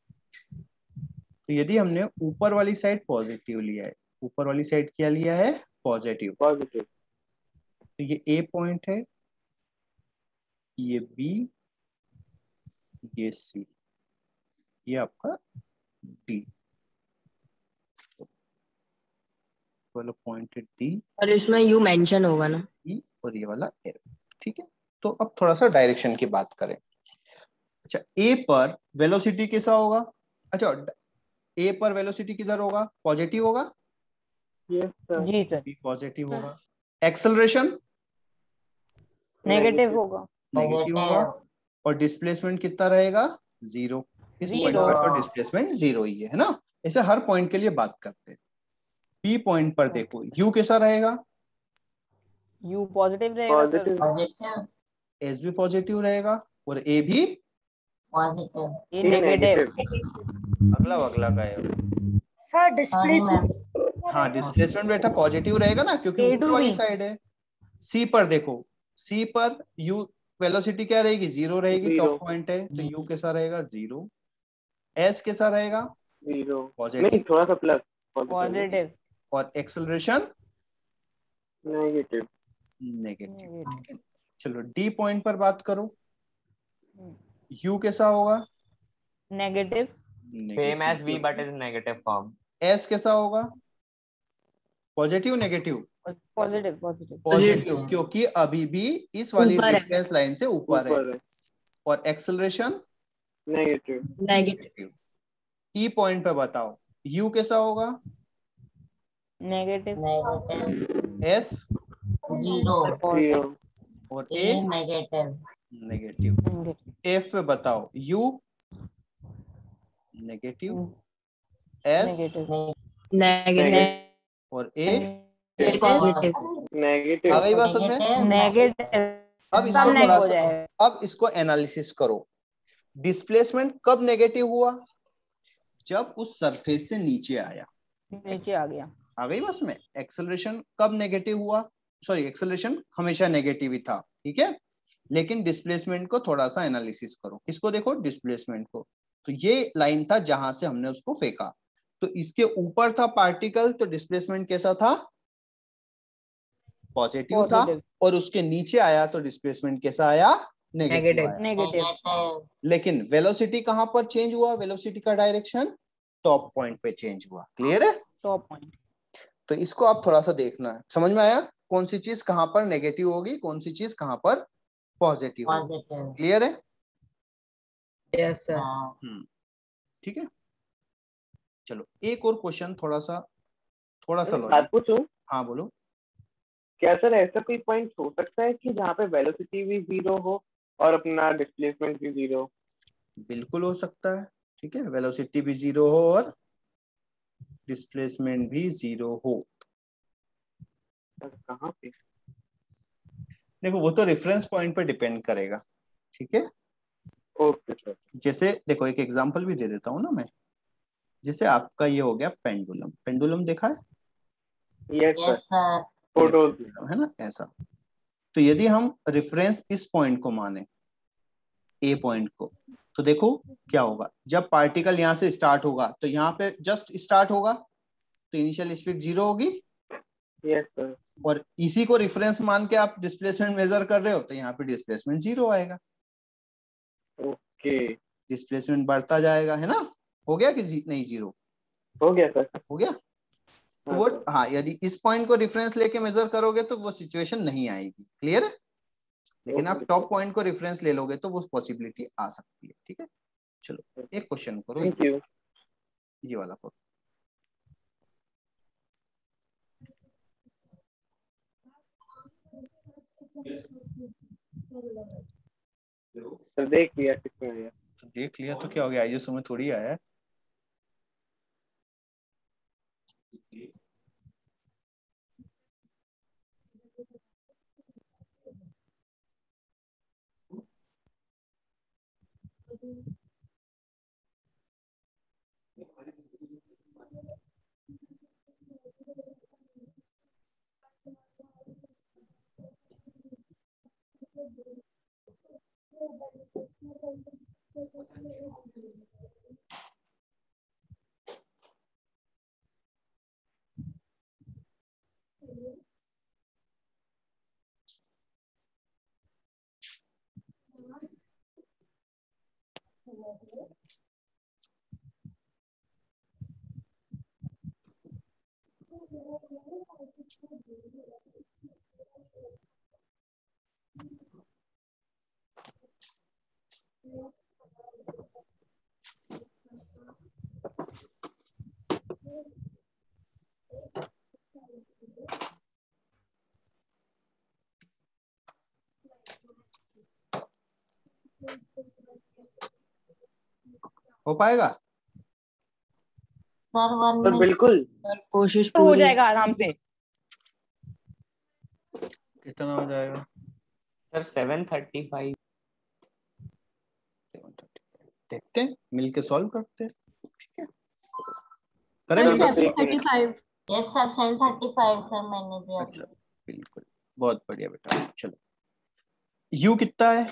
तो यदि हमने ऊपर वाली साइड पॉजिटिव लिया है, ऊपर वाली साइड क्या लिया है? पॉजिटिव। तो ये ए पॉइंट है, ये बी, ये सी, ये आपका डी वाला पॉइंट है डी, और इसमें यू मेंशन होगा ना, ई, और ये वाला एफ। ठीक है, तो अब थोड़ा सा डायरेक्शन की बात करें। अच्छा, ए पर वेलोसिटी कैसा होगा? अच्छा, ए पर वेलोसिटी किधर होगा? पॉजिटिव होगा? जी सर। बी पॉजिटिव होगा। एक्सेलरेशन नेगेटिव होगा। नेगेटिव होगा, और डिस्प्लेसमेंट कितना रहेगा? 0। इस पॉइंट पर तो डिस्प्लेसमेंट 0 ही है ना। ऐसे हर पॉइंट के लिए बात करते हैं। बी पॉइंट पर देखो, यू कैसा रहेगा? यू पॉजिटिव रहेगा। एस भी पॉजिटिव रहेगा, और ए भी नेगेटिव। अगला अगला का है सर डिस्प्लेसमेंट। हाँ, डिस्प्लेसमेंट बेटा पॉजिटिव रहेगा ना, क्योंकि ऊपर वाली साइड है। सी पर देखो, सी पर यू वेलोसिटी क्या रहेगी? 0 रहेगी, टॉप पॉइंट है, तो यू कैसा रहेगा? 0। एस कैसा रहेगा? 0 पॉजिटिव, नहीं, थोड़ा सा प्लस पॉजिटिव। और एक्सेलरेशन नेगेटिव। नेगेटिव। चलो डी पॉइंट पर बात करो, यू कैसा होगा? Negative. Same as V but is negative form. S कैसा होगा? Positive negative? Positive. Positive. Positive, क्योंकि अभी भी इस वाली ऊपर है। रेफरेंस लाइन से ऊपर है। और acceleration negative. Negative. E point पे बताओ, यू कैसा होगा? नेगेटिव। एस जीरो और ए नेगेटिव। नेगेटिव। एफ पे बताओ, यू नेगेटिव, एस नेगेटिव और ए पॉजिटिव। नेगेटिव। आ गई बात समझ में? नेगेटिव। अब इसको थोड़ा सा, अब इसको एनालिसिस करो। डिस्प्लेसमेंट कब नेगेटिव हुआ? जब उस सरफेस से नीचे आया, नीचे आ गया। आ गई बस में। एक्सेलरेशन कब नेगेटिव हुआ? सॉरी, एक्सेलरेशन हमेशा नेगेटिव ही था, ठीक है। लेकिन डिस्प्लेसमेंट को थोड़ा सा एनालिसिस करो। किसको देखो? डिस्प्लेसमेंट को। तो ये लाइन था जहां से हमने उसको फेंका, तो इसके ऊपर था पार्टिकल, तो डिस्प्लेसमेंट कैसा था? पॉजिटिव था। और उसके नीचे आया तो डिस्प्लेसमेंट कैसा आया? नेगेटिव आया। नेगेटिव। लेकिन वेलोसिटी कहां पर चेंज हुआ? वेलोसिटी का डायरेक्शन टॉप पॉइंट पे चेंज हुआ। क्लियर है? Top point. तो इसको आप थोड़ा सा देखना है, समझ में आया कौन सी चीज कहां पर नेगेटिव होगी, कौन सी चीज कहां पर पॉजिटिव होगी। क्लियर है? Yes sir. ठीक है, चलो एक और क्वेश्चन, थोड़ा सा बात पूछूं? हाँ बोलो। क्या सर ऐसा कोई पॉइंट हो सकता है कि जहाँ पे वेलोसिटी भी जीरो हो और अपना डिस्प्लेसमेंट भी जीरो? बिल्कुल हो सकता है, ठीक है। वेलोसिटी भी जीरो हो और डिस्प्लेसमेंट भी जीरो हो। कहाँ पे? देखो वो तो रेफरेंस पॉइंट पे डिपेंड करेगा, ठीक है। Okay sir. जैसे देखो एक एग्जांपल भी दे देता हूँ ना मैं। जैसे आपका ये हो गया पेंडुलम। पेंडुलम देखा है? Yes sir. फोटो है ना ऐसा। तो यदि हम रेफरेंस इस पॉइंट को माने, ए पॉइंट को, तो देखो क्या होगा। जब पार्टिकल यहाँ से स्टार्ट होगा तो यहाँ पे जस्ट स्टार्ट होगा, तो इनिशियल स्पीड जीरो होगी। Yes sir. और इसी को रेफरेंस मान के आप डिस्प्लेसमेंट मेजर कर रहे हो, तो यहाँ पे डिस्प्लेसमेंट जीरो आएगा। ओके। डिस्प्लेसमेंट बढ़ता जाएगा, है ना। हो गया कि नहीं? जीरो हो गया सर। हो गया। तो वो हाँ, यदि इस पॉइंट को रेफरेंस लेके मेजर करोगे तो वो सिचुएशन नहीं आएगी। क्लियर है? लेकिन आप टॉप पॉइंट को रेफरेंस ले लोगे तो वो पॉसिबिलिटी आ सकती है, ठीक है। चलो एक क्वेश्चन करो, थैंक यू। ये वाला करो। तो देख लिया किसमें आया। तो देख लिया तो क्या हो गया? आईएसओ में थोड़ी आया है। हो पाएगा सर? बिल्कुल कोशिश तो हो पूरी। जाएगा आराम से। कितना हो जाएगा सर? 735। देखते हैं, मिलके सॉल्व करते हैं, ठीक है। सर करेंगे? 735। यस सर 735 सर मैंने दिया। अच्छा बिल्कुल, बहुत बढ़िया बेटा। चलो यू कितना है?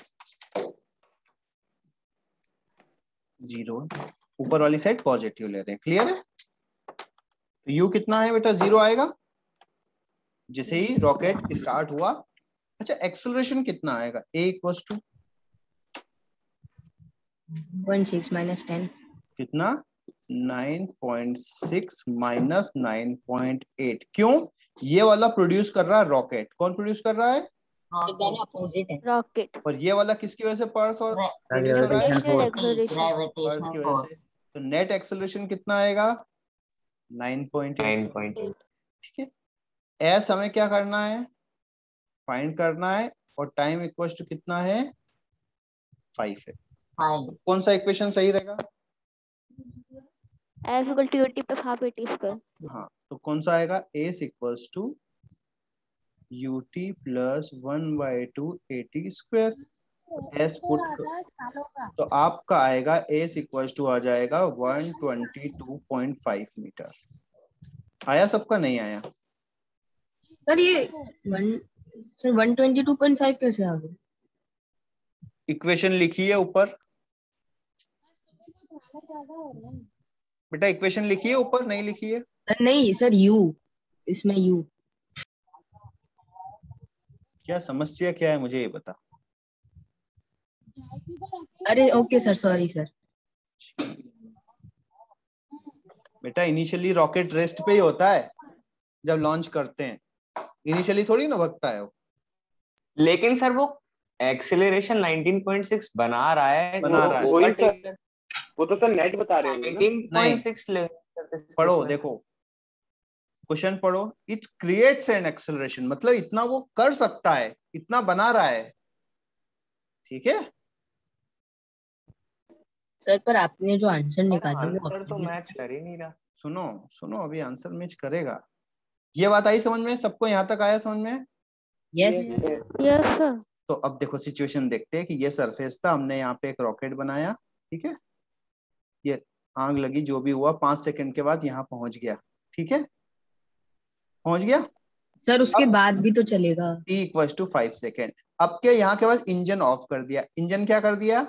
जीरो। ऊपर वाली साइड पॉजिटिव ले रहे हैं। क्लियर है? तो यू कितना है बेटा? जीरो आएगा। जैसे ही रॉकेट स्टार्ट हुआ। अच्छा, एक्सेलरेशन कितना आएगा? a equals to 0.6 minus 10. कितना? 9.6 माइनस 9.8। क्यों? ये वाला प्रोड्यूस कर रहा है रॉकेट। कौन प्रोड्यूस कर रहा है? अपोजिट है रॉकेट। और ये वाला किसकी वजह से प्रोड्यूस हो रहा है? ग्रेविटेशन की वजह से। तो नेट एक्सेलरेशन कितना आएगा? 9.8। ठीक है। एस हमें क्या करना है? फाइंड करना है। और टाइम इक्वल्स टू कितना है? 5 है। तो कौन सा इक्वेशन सही रहेगा? F equal to UT plus half AT square. हाँ, तो कौन सा आएगा? S equals to UT plus 1/2 AT square. S put तो आपका आएगा एस इक्वल्स टू आ जाएगा 122.5 मीटर। आया सबका? नहीं आया सर? ये 122.5 कैसे आ गया? इक्वेशन लिखी है ऊपर बेटा, इक्वेशन लिखी है ऊपर, नहीं लिखी है? नहीं सर, यू, इसमें यू। क्या समस्या क्या है मुझे ये बता। अरे ओके सर, सॉरी सर। बेटा इनिशियली रॉकेट रेस्ट पे ही होता है जब लॉन्च करते हैं, इनिशियली थोड़ी ना भगता है वो। लेकिन सर वो एक्सेलरेशन 19.6 बना रहा है, वो तो नेट बता रहे होंगे ना। 19.6 पढ़ो, देखो क्वेश्चन पढ़ो। इट क्रिएट्स एन एक्सेलरेशन, मतलब इतना वो कर सकता है, इतना बना रहा है। ठीक है सर, पर आपने जो आंसर निकाला वो आंसर तो मैच कर ही नहीं रहा। सुनो अभी आंसर मैच करेगा। ये बात आई समझ में? सबको यहाँ तक आया समझ में? Yes yes sir. तो अब देखो सिचुएशन देखते हैं कि ये सरफेस था, हमने यहाँ पे एक रॉकेट बनाया। ठीक है, ये आग लगी, जो भी हुआ 5 सेकंड के बाद यहाँ पहुंच गया। ठीक है, पहुंच गया सर। उसके बाद भी तो चलेगा। t equals to 5 second. अब क्या यहाँ के बाद इंजन ऑफ कर दिया। इंजन क्या कर दिया?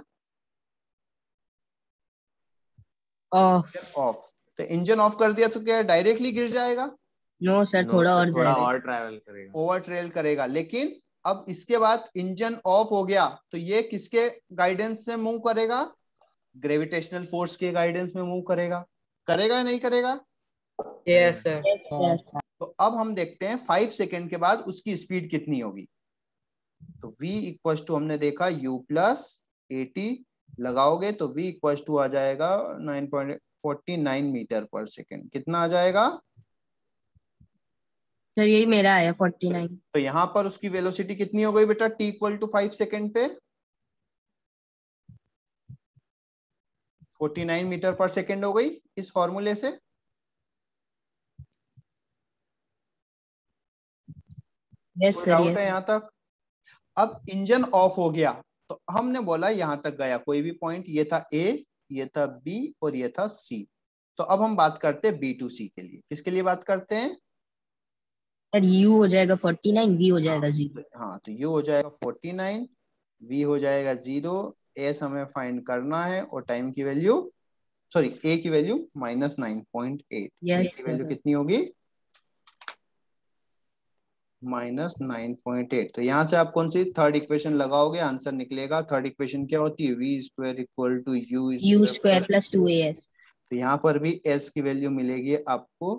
ऑफ। तो इंजन ऑफ कर दिया तो क्या डायरेक्टली गिर जाएगा? नो सर, थोड़ा और ट्रैवल करेगा, ओवर ट्रेल करेगा। लेकिन अब इसके बाद इंजन ऑफ हो गया तो ये किसके गाइडेंस से मूव करेगा? ग्रेविटेशनल फोर्स के गाइडेंस में मूव करेगा। करेगा या नहीं करेगा? Yes sir. तो अब हम देखते हैं 5 सेकेंड के बाद उसकी स्पीड कितनी होगी। तो v इक्वल्स टू हमने देखा u प्लस AT लगाओगे तो v इक्वल्स टू आ जाएगा 9.49 मीटर पर सेकेंड। कितना आ जाएगा सर? यही मेरा आया 49। तो यहाँ पर उसकी वेलोसिटी कितनी हो गई बेटा? t इक्वल टू 5 सेकेंड पे 49 मीटर पर सेकेंड हो गई इस फॉर्मूले से। Yes sir. डाउट है यहाँ तक? अब इंजन ऑफ हो गया तो हमने बोला यहाँ तक गया कोई भी पॉइंट। ये था A, ये था B और ये था C। तो अब हम बात करते हैं B to C के लिए। किसके लिए बात करते हैं? सर U हो जाएगा 49, V हो जाएगा 0। हाँ, तो U हो जाएगा 49, V हो जाएगा 0। S हमें फाइंड करना है और टाइम की वैल्यू, सॉरी A की वैल्यू -9.8। A की वैल्यू कितनी होगी? -9.8। तो यहाँ से आप कौन सी थर्ड इक्वेशन लगाओगे? आंसर निकलेगा। थर्ड इक्वेशन क्या होती है? v square equal to u square plus 2as। तो यहाँ पर भी s की वैल्यू मिलेगी आपको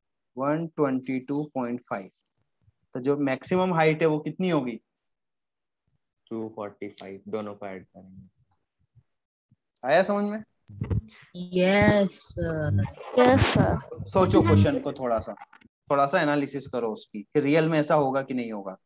122.5। तो जो मैक्सिमम हाइट है वो कितनी होगी? 245। दोनों को ऐड करेंगे। आया समझ में? Yes sir. सोचो क्वेश्चन को, थोड़ा सा एनालिसिस करो उसकी कि रियल में ऐसा होगा कि नहीं होगा।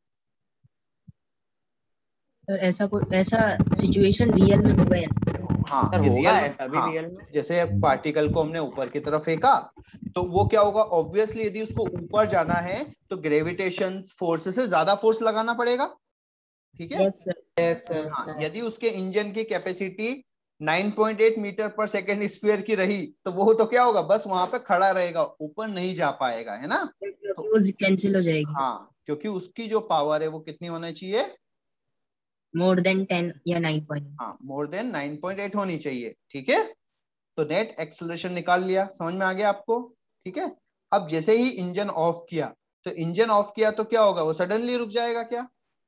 सर ऐसा सिचुएशन रियल में होगा या? हाँ, होगा ऐसा भी रियल में। जैसे पार्टिकल को हमने ऊपर की तरफ फेंका तो वो क्या होगा? ऑब्वियसली यदि उसको ऊपर जाना है तो ग्रेविटेशन फोर्स से ज्यादा फोर्स लगाना पड़ेगा। ठीक है? Yes sir. हाँ, यदि उसके इंजन की capacity 9.8 metre per second square की रही तो वो तो क्या होगा? बस वहां पे खड़ा रहेगा, ऊपर नहीं जा पाएगा, है ना? तो कैंसिल हो जाएगी। हाँ, क्योंकि उसकी जो पावर है वो कितनी होनी चाहिए? मोर देन 10 या 9. हाँ, मोर देन 9.8 होनी चाहिए। ठीक है, तो नेट एक्सेलरेशन निकाल लिया। समझ में आ गया आपको? ठीक है, अब जैसे ही इंजन ऑफ किया तो इंजन ऑफ किया तो क्या होगा, वो सडनली रुक जाएगा क्या?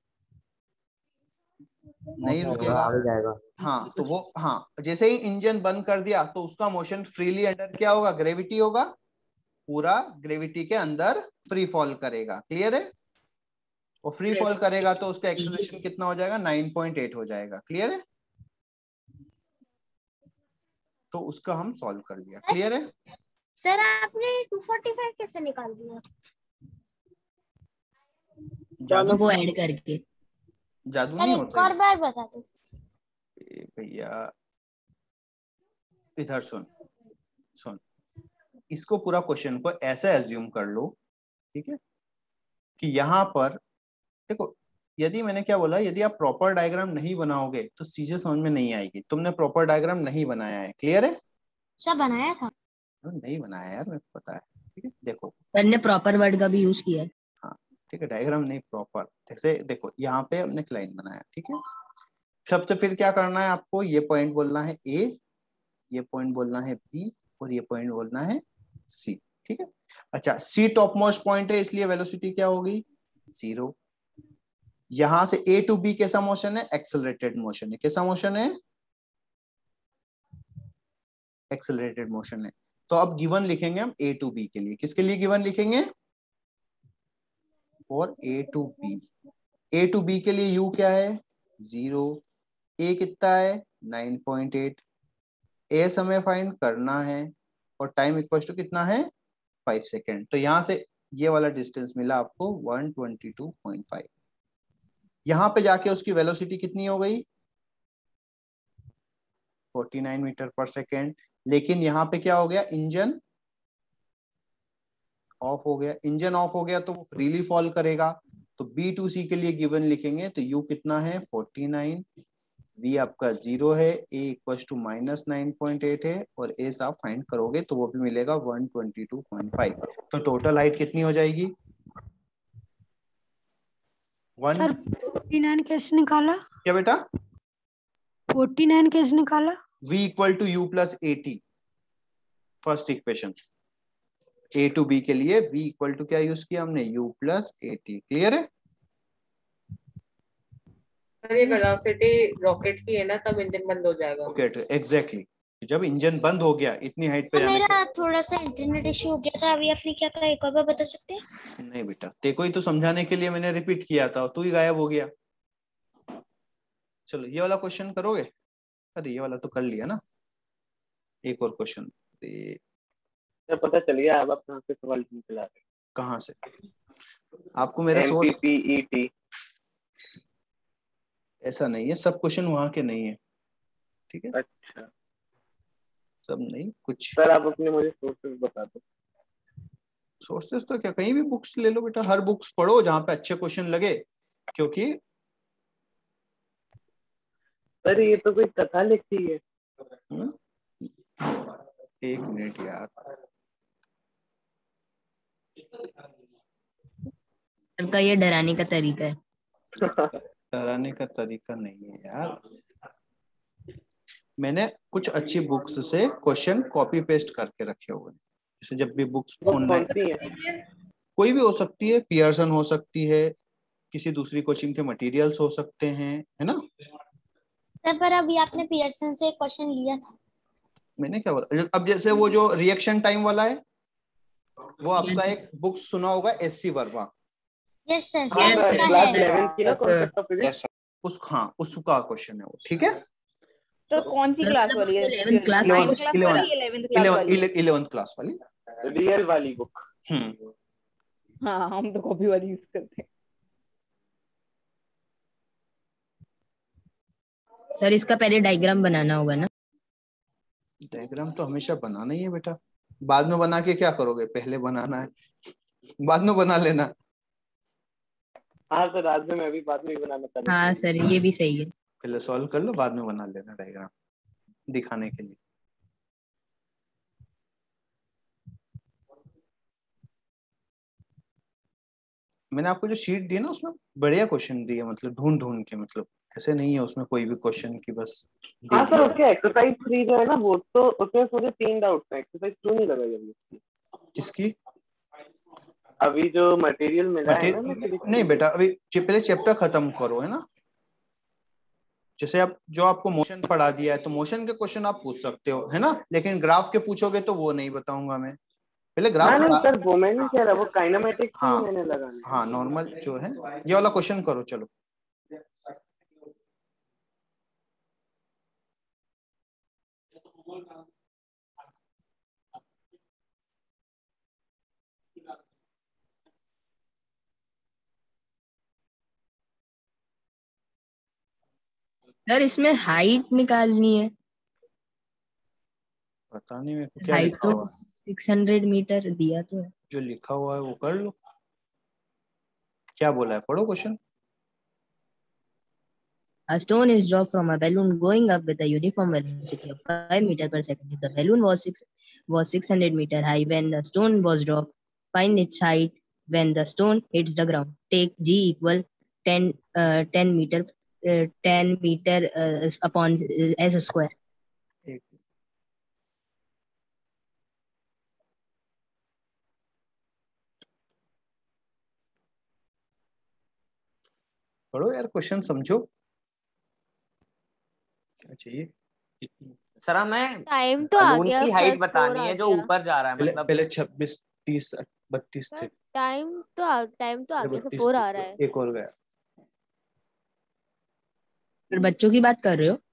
नहीं रुकेगा, आगे जाएगा। हाँ तो वो, हाँ जैसे ही इंजन बंद कर दिया तो उसका मोशन फ्रीली अंडर क्या होगा, ग्रेविटी होगा, पूरा ग्रेविटी के अंदर फ्री फॉल करेगा। क्लियर है? वो फ्री फॉल करेगा तो उसका एक्सेलरेशन कितना हो जाएगा, 9.8 हो जाएगा। क्लियर है? तो उसका हम सॉल्व कर लिया। क्लियर है? सर आपने 245 कैसे निकाल दिया? दोनों को ऐड करके। जादू सर नहीं एक होता और बार बता दो भैया। इधर सुन सुन, इसको पूरा क्वेश्चन को ऐसे एज्यूम कर लो, ठीक है, कि यहाँ पर देखो, यदि मैंने क्या बोला, यदि आप प्रॉपर डायग्राम नहीं बनाओगे तो चीजें समझ में नहीं आएगी। तुमने प्रॉपर डायग्राम नहीं बनाया है। क्लियर है? सब बनाया था। नहीं बनाया यार, मेरे को पता है। ठीक है, देखो सर ने प्रॉपर वर्ड का भी यूज किया है। हाँ ठीक है, डायग्राम नहीं प्रॉपर। जैसे देखो यहाँ पे हमने लाइन बनाया, ठीक है, सबसे फिर क्या करना है आपको, ये पॉइंट बोलना है ए, ये पॉइंट बोलना है बी, और ये पॉइंट बोलना है सी। ठीक है, अच्छा सी टॉप मोस्ट पॉइंट है, इसलिए वेलोसिटी क्या होगी, 0। यहां से ए टू बी कैसा मोशन है, एक्सेलरेटेड मोशन है। कैसा मोशन है, एक्सेलरेटेड मोशन है। तो अब गिवन लिखेंगे हम ए टू बी के लिए। किसके लिए गिवन लिखेंगे, for A to B. A to B के लिए यू क्या है, 0, ए कितना है 9.8, एस हमें फाइंड करना है, और टाइम इक्वल टू कितना है 5 सेकेंड। तो यहां से ये वाला डिस्टेंस मिला आपको 122.5। यहां पे जाके उसकी वेलोसिटी कितनी हो गई, 49 मीटर पर सेकेंड। लेकिन यहाँ पे क्या हो गया, इंजन ऑफ हो गया। इंजन ऑफ हो गया तो वो फ्रीली फॉल करेगा। तो बी टू सी के लिए गिवन लिखेंगे तो यू कितना है 49, वी आपका 0 है, ए इक्वल टू -9.8 है, और एस आप फाइंड करोगे तो वो भी मिलेगा 122.5। तो टोटल हाइट कितनी हो जाएगी, सर 49 कैसे निकाला? क्या बेटा, 49 कैसे निकाला? v equal to you plus 80, first equation. A to B के लिए v इक्वल टू क्या यूज किया हमने, u प्लस 80। क्लियर है? ये वेलोसिटी रॉकेट की है ना, तब इंजन बंद हो जाएगा। रॉकेट एग्जैक्टली, जब इंजन बंद हो गया इतनी हाइट पे जाने मेरा थोड़ा सा इंटरनेट इश्यू हो गया था, अभी आपने क्या कहा, एक और बार बता सकते हैं? नहीं बेटा, तेको ही तो समझाने के लिए मैंने रिपीट किया था, तू ही गायब हो गया। चलो ये वाला क्वेश्चन करोगे, अरे ये वाला तो कर लिया ना, एक और क्वेश्चन। पता चल गया अब आप कहाँ से सवाल निकला रहे। कहाँ से? आपको मेरा सोर्स MPPET ऐसा नहीं है, सब क्वेश्चन वहां के नहीं है। ठीक है, अच्छा सब नहीं, कुछ। सर आप अपने मुझे सोर्सेस बता दो। सोर्सेस तो क्या, कहीं भी बुक्स ले लो बेटा, हर बुक्स पढ़ो जहाँ पे अच्छे क्वेश्चन लगे, क्योंकि सर ये तो कोई कथा लिखी है। एक मिनट यार, का ये डराने का तरीका है। डराने का तरीका नहीं है यार, मैंने कुछ अच्छी बुक्स से क्वेश्चन कॉपी पेस्ट करके रखे हुए हैं। जैसे जब भी बुक्स ऑनलाइन, कोई भी हो सकती है, पियर्सन हो सकती है, किसी दूसरी कोचिंग के मटेरियल्स हो सकते हैं, है ना। सर पर अभी आपने पियर्सन से क्वेश्चन लिया था। मैंने क्या बोला, अब जैसे वो जो रिएक्शन टाइम वाला है, वो आपका एक बुक सुना होगा, SC Verma. Yes sir, class 11 की ना कॉन्सेप्ट ऑफ फिजिक्स, उस हाँ उसका क्वेश्चन है वो। ठीक है, तो कौन सी क्लास वाली है? 11th क्लास वाली, 11th क्लास वाली रियल वाली बुक। हाँ हम तो कॉपी वाली यूज करते हैं। सर इसका पहले डायग्राम बनाना होगा ना? डायग्राम तो हमेशा बनाना ही है बेटा, बाद में बना के क्या करोगे, पहले बनाना है, बाद में बना लेना। हाँ सर आज में मैं भी बाद में बनाना चाहता हूँ। हाँ सर ये भी सही है, पहले सॉल्व कर लो, बाद में बना लेना डायग्राम दिखाने के लिए। मैंने आपको जो शीट दी है ना, उसमें बढ़िया क्वेश्चन दिए, मतलब ढूंढ ढूंढ के, मतलब ऐसे नहीं है उसमें कोई भी क्वेश्चन की बस। हाँ सर उसके एक्सरसाइज 3 जो है ना, वो तो उसमें मुझे 3 डाउट्स हैं। एक्सरसाइज 2 नहीं लगा जल्दी। किसकी? अभी जो मटेरियल मिला है ना नहीं बेटा, अभी पहले चैप्टर खत्म करो, है ना। जैसे अब जो आपको मोशन पढ़ा दिया है तो मोशन के क्वेश्चन आप पूछ सकते हो, है ना, लेकिन ग्राफ के पूछोगे तो वो नहीं बताऊंगा मैं, पहले ग्राफ। नहीं सर, वो मैं नहीं कह रहा, वो काइनेमेटिक्स हाँ मैंने लगाना। हाँ, नॉर्मल जो है ये वाला क्वेश्चन करो। चलो सर इसमें हाइट निकालनी है। पता नहीं मेरे को क्या हाइट लिखा तो हुआ, 600 मीटर दिया तो है। जो लिखा हुआ है वो कर लो। क्या बोला है, पढ़ो question. A stone is dropped from a balloon going up with a uniform velocity of 5 meters per second. If the balloon was 600 meter high when the stone was dropped, find its height when the stone hits the ground. Take G equal 10 meter upon s square. पढ़ो यार, question समझो क्या चाहिए। Sir हमें time तो आ balloon गया की sir, height 4 बतानी आ है जो गया। ऊपर जा रहा है, मतलब पहले 26, 30, 32 थे। सर टाइम तो आ गया, तो 4 आ रहा है। एक और गया। फिर बच्चों की बात कर रहे हो?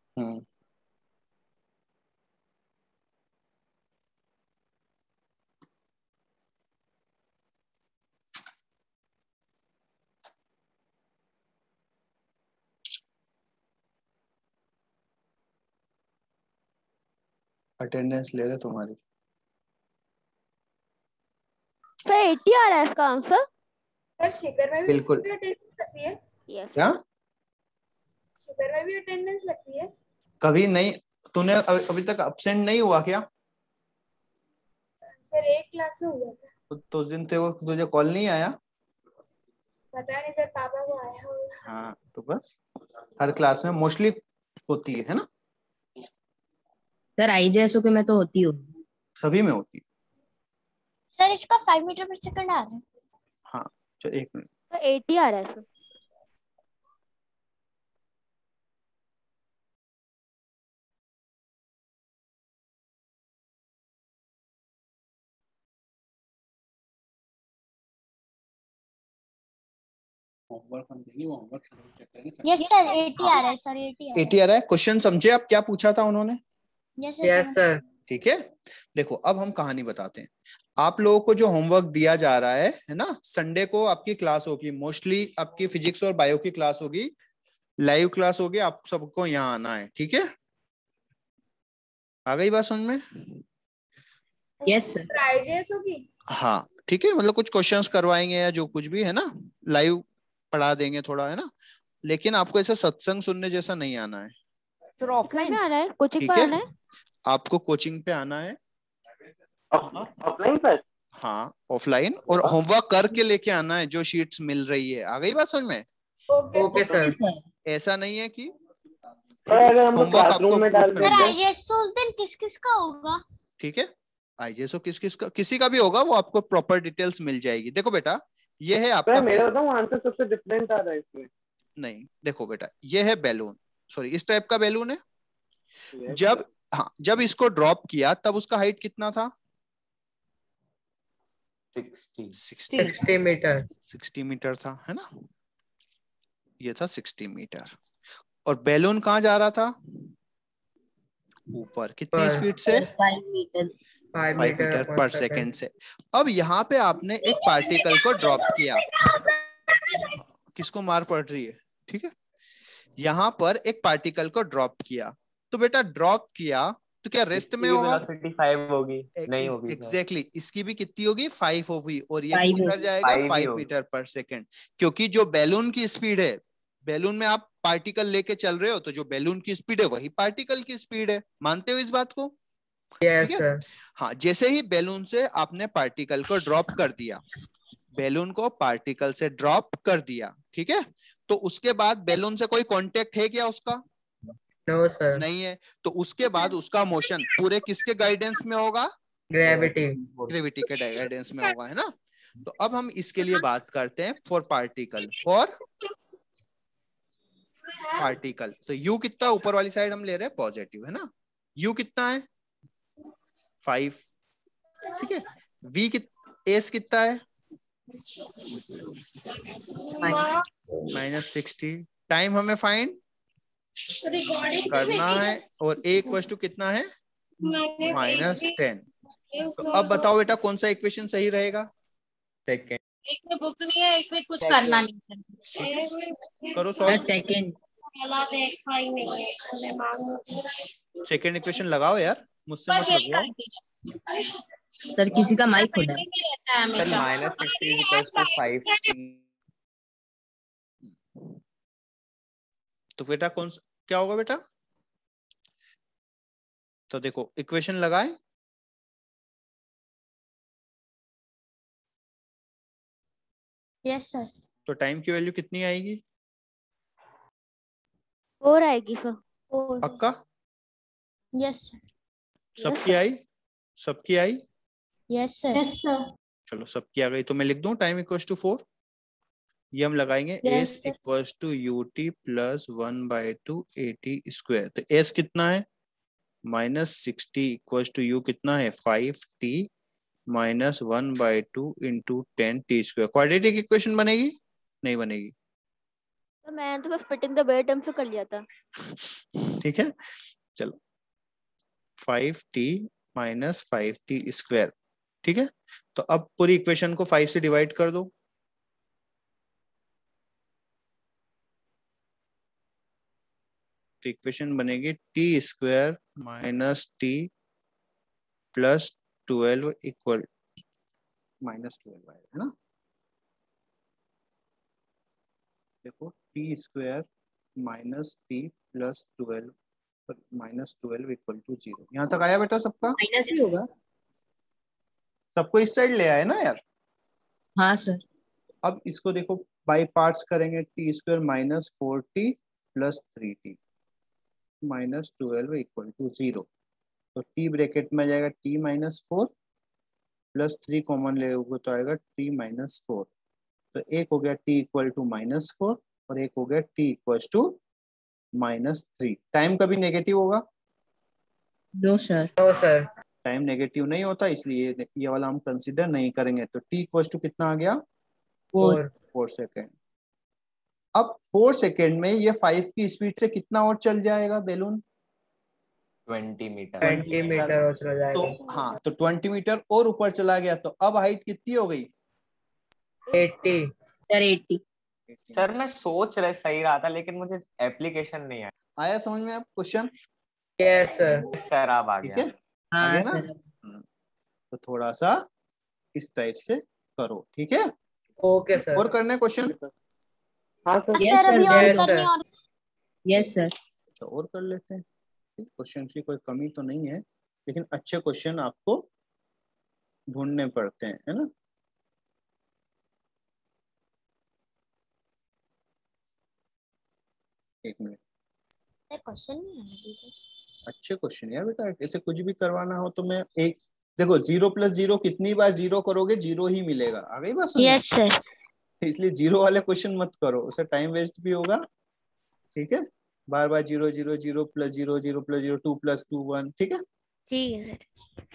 अटेंडेंस ले रहे तुम्हारी। सर 80 आ रहा है इसका आंसर। सर शिखर में भी बिल्कुल। अटेंडेंस लगती है? यस। क्या? शिखर में भी अटेंडेंस लगती है? कभी नहीं, तूने अभी तक अब्सेंट नहीं हुआ क्या? सर एक क्लास में हुआ था। तो उस दिन तुझे कॉल नहीं आया? पता नहीं सर, पापा को आया होगा। हाँ तो बस, हर क्लास में मोस्टली होती है ना। सर IJSO के में तो होती हो, सभी में होती है। सर इसका 5 मीटर पर सेकंड आ रहा है। हाँ चल, एक मिनट। तो 80 आ रहा है सर। यस सर 80 आ रहा है सर, 80 आ रहा है। क्वेश्चन समझे आप क्या पूछा था उन्होंने? Yes sir. ठीक है, देखो अब हम कहानी बताते हैं। आप लोगों को जो होमवर्क दिया जा रहा है ना, संडे को आपकी क्लास होगी, मोस्टली आपकी फिजिक्स और बायो की क्लास होगी, लाइव क्लास होगी, आप सबको यहाँ आना है, ठीक है। आ गई बात समझ में? Yes sir. IJS होगी? हाँ ठीक है, मतलब कुछ क्वेश्चंस करवाएंगे या जो कुछ भी है ना, लाइव पढ़ा देंगे थोड़ा, है ना, लेकिन आपको ऐसा सत्संग सुनने जैसा नहीं आना है। सर ऑफलाइन में आना है, कोचिंग ठीक पर है, आना है। आपको कोचिंग पे आना है। ऑफलाइन पर? हाँ ऑफलाइन, और होमवर्क करके लेके आना है, जो शीट्स मिल रही है। आ गई बात समझ में? Okay sir. ऐसा नहीं है कि अगर हम होमवर्क क्लासरूम में डाल सर देते हैं। IJSO उस दिन किस किस का होगा? ठीक है, IJSO किसी का भी होगा, वो आपको प्रॉपर डिटेल्स मिल जाएगी। देखो बेटा, ये है आपका मेरा बताऊं, आंसर सबसे डिफरेंट आ रहा है इसमें। नहीं देखो बेटा, ये है बैलून, सॉरी इस टाइप का बैलून है। जब हाँ, जब इसको ड्रॉप किया तब उसका हाइट कितना था? 60 मीटर। 60 मीटर था, है ना, ये था 60 मीटर। और बैलून कहाँ जा रहा था? ऊपर। कितनी स्पीड से? 5 मीटर 5 मीटर पर सेकेंड से। अब यहाँ पे आपने एक पार्टिकल को ड्रॉप किया। किसको मार पड़ रही है? ठीक है, यहाँ पर एक पार्टिकल को ड्रॉप किया, तो बेटा ड्रॉप किया तो क्या रेस्ट में होगा? वेलोसिटी 5 होगी, नहीं होगी एग्जैक्टली, इसकी भी कितनी होगी? 5 होगी, और ये 5 किधर जाएगा? 5 ही 5 होगी। Metre per second. क्योंकि जो बैलून की स्पीड है, बैलून में आप पार्टिकल लेके चल रहे हो, तो जो बैलून की स्पीड है वही पार्टिकल की स्पीड है। मानते हो इस बात को? यस ठीक है, सर। हाँ। जैसे ही बैलून से आपने पार्टिकल को ड्रॉप कर दिया, बैलून को पार्टिकल से ड्रॉप कर दिया, ठीक है, तो उसके बाद बैलून से कोई कांटेक्ट है क्या उसका? No sir. नहीं है। तो उसके बाद उसका मोशन पूरे किसके गाइडेंस में होगा? ग्रेविटी। ग्रेविटी के गाइडेंस में होगा, है ना। तो अब हम इसके लिए बात करते हैं फॉर पार्टिकल, फॉर पार्टिकल। तो यू कितना, ऊपर वाली साइड हम ले रहे हैं पॉजिटिव, है ना। यू कितना है 5, ठीक है। वी एस कितना है -60। टाइम हमें फाइंड करना है और ए इक्वल टू कितना है -10। तो अब बताओ बेटा कौन सा इक्वेशन सही रहेगा? सेकंड। एक में बुक नहीं है, एक में कुछ करना नहीं है। करो सॉल्व। सेकंड सेकंड इक्वेशन लगाओ यार, मुझसे मत बस यही लगवाओ। करती सर किसी का माइक खुला है। Sir -60 equals to 5t। तो बेटा कौन सा क्या होगा बेटा? तो देखो इक्वेशन लगाए, यस सर। तो टाइम की वैल्यू कितनी आएगी? 4 आएगी सर। पक्का? Yes sir. सबकी आई? सबकी आई? Yes sir. Yes sir. चलो सबकी आ गई, तो मैं लिख दूं टाइम इक्वल्स टू 4। ये हम लगाएंगे Yes, s equals to ut plus 1/2 at square. तो s कितना है -60 इक्वल्स टू u कितना है 5t minus 1/2 into 10t square. Quadratic equation बनेगी? नहीं बनेगी। तो मैं तो बस फिटिंग द बेयर टर्म से कर लिया था। ठीक है, चलो 5t माइनस 5t स्क्वायर, ठीक है। तो अब पूरी इक्वेशन को 5 से डिवाइड कर दो। तो इक्वेशन बनेगी t square minus t plus 12 equal -12 है ना। देखो t square minus t plus 12 -12 equal to 0। यहाँ तक आया बेटा सबका? माइनस ही होगा। सबको इस साइड ले आए ना यार? हाँ सर। अब इसको देखो बाय पार्ट्स करेंगे। T square minus 4t plus 3t minus 12 equal to 0। तो t ब्रैकेट में आ जाएगा t माइनस 4 प्लस 3 कॉमन ले लोगे तो आएगा t माइनस 4। तो एक हो गया t इक्वल टू -4 और एक हो गया t इक्वल टू -3। टाइम कभी नेगेटिव होगा? No sir. No sir. Time negative नहीं होता, इसलिए ये वाला हम कंसीडर नहीं करेंगे। तो t इक्वल टू कितना आ गया 4 सेकेंड। अब 4 सेकेंड में ये 5 की स्पीड से कितना और चल जाएगा बैलून? 20 मीटर। 20 मीटर और चला जाएगा। तो हाँ, तो 20 मीटर और ऊपर चला गया। तो अब हाइट कितनी हो गई? 80 सर 80। सर मैं सोच रहा सही रहा था लेकिन मुझे एप्लीकेशन नहीं आया। आया समझ में आप क्वेश्चन? Yes sir. सर अब आ ठीक गया। है, आ गया ना। तो थोड़ा सा इस टाइप से करो, ठीक है। Okay sir. और करने क्वेश्चन? हाँ sir. Yes sir. Yes sir. अच्छा और कर लेते हैं। क्वेश्चन की कोई कमी तो नहीं है, लेकिन अच्छे क्वेश्चन आपको ढूंढने पड़ते हैं, है ना। एक मिनट, क्वेश्चन नहीं है अच्छे क्वेश्चन यार बेटा। ऐसे कुछ भी करवाना हो तो मैं एक देखो 0 + 0 कितनी बार 0 करोगे 0 ही मिलेगा। आ गई बात? Yes sir. इसलिए 0 वाले क्वेश्चन मत करो, उससे टाइम वेस्ट भी होगा। ठीक है, बार बार 0 0 0 + 0 0 + 0 2 + 2 1। ठीक है, ठीक है सर।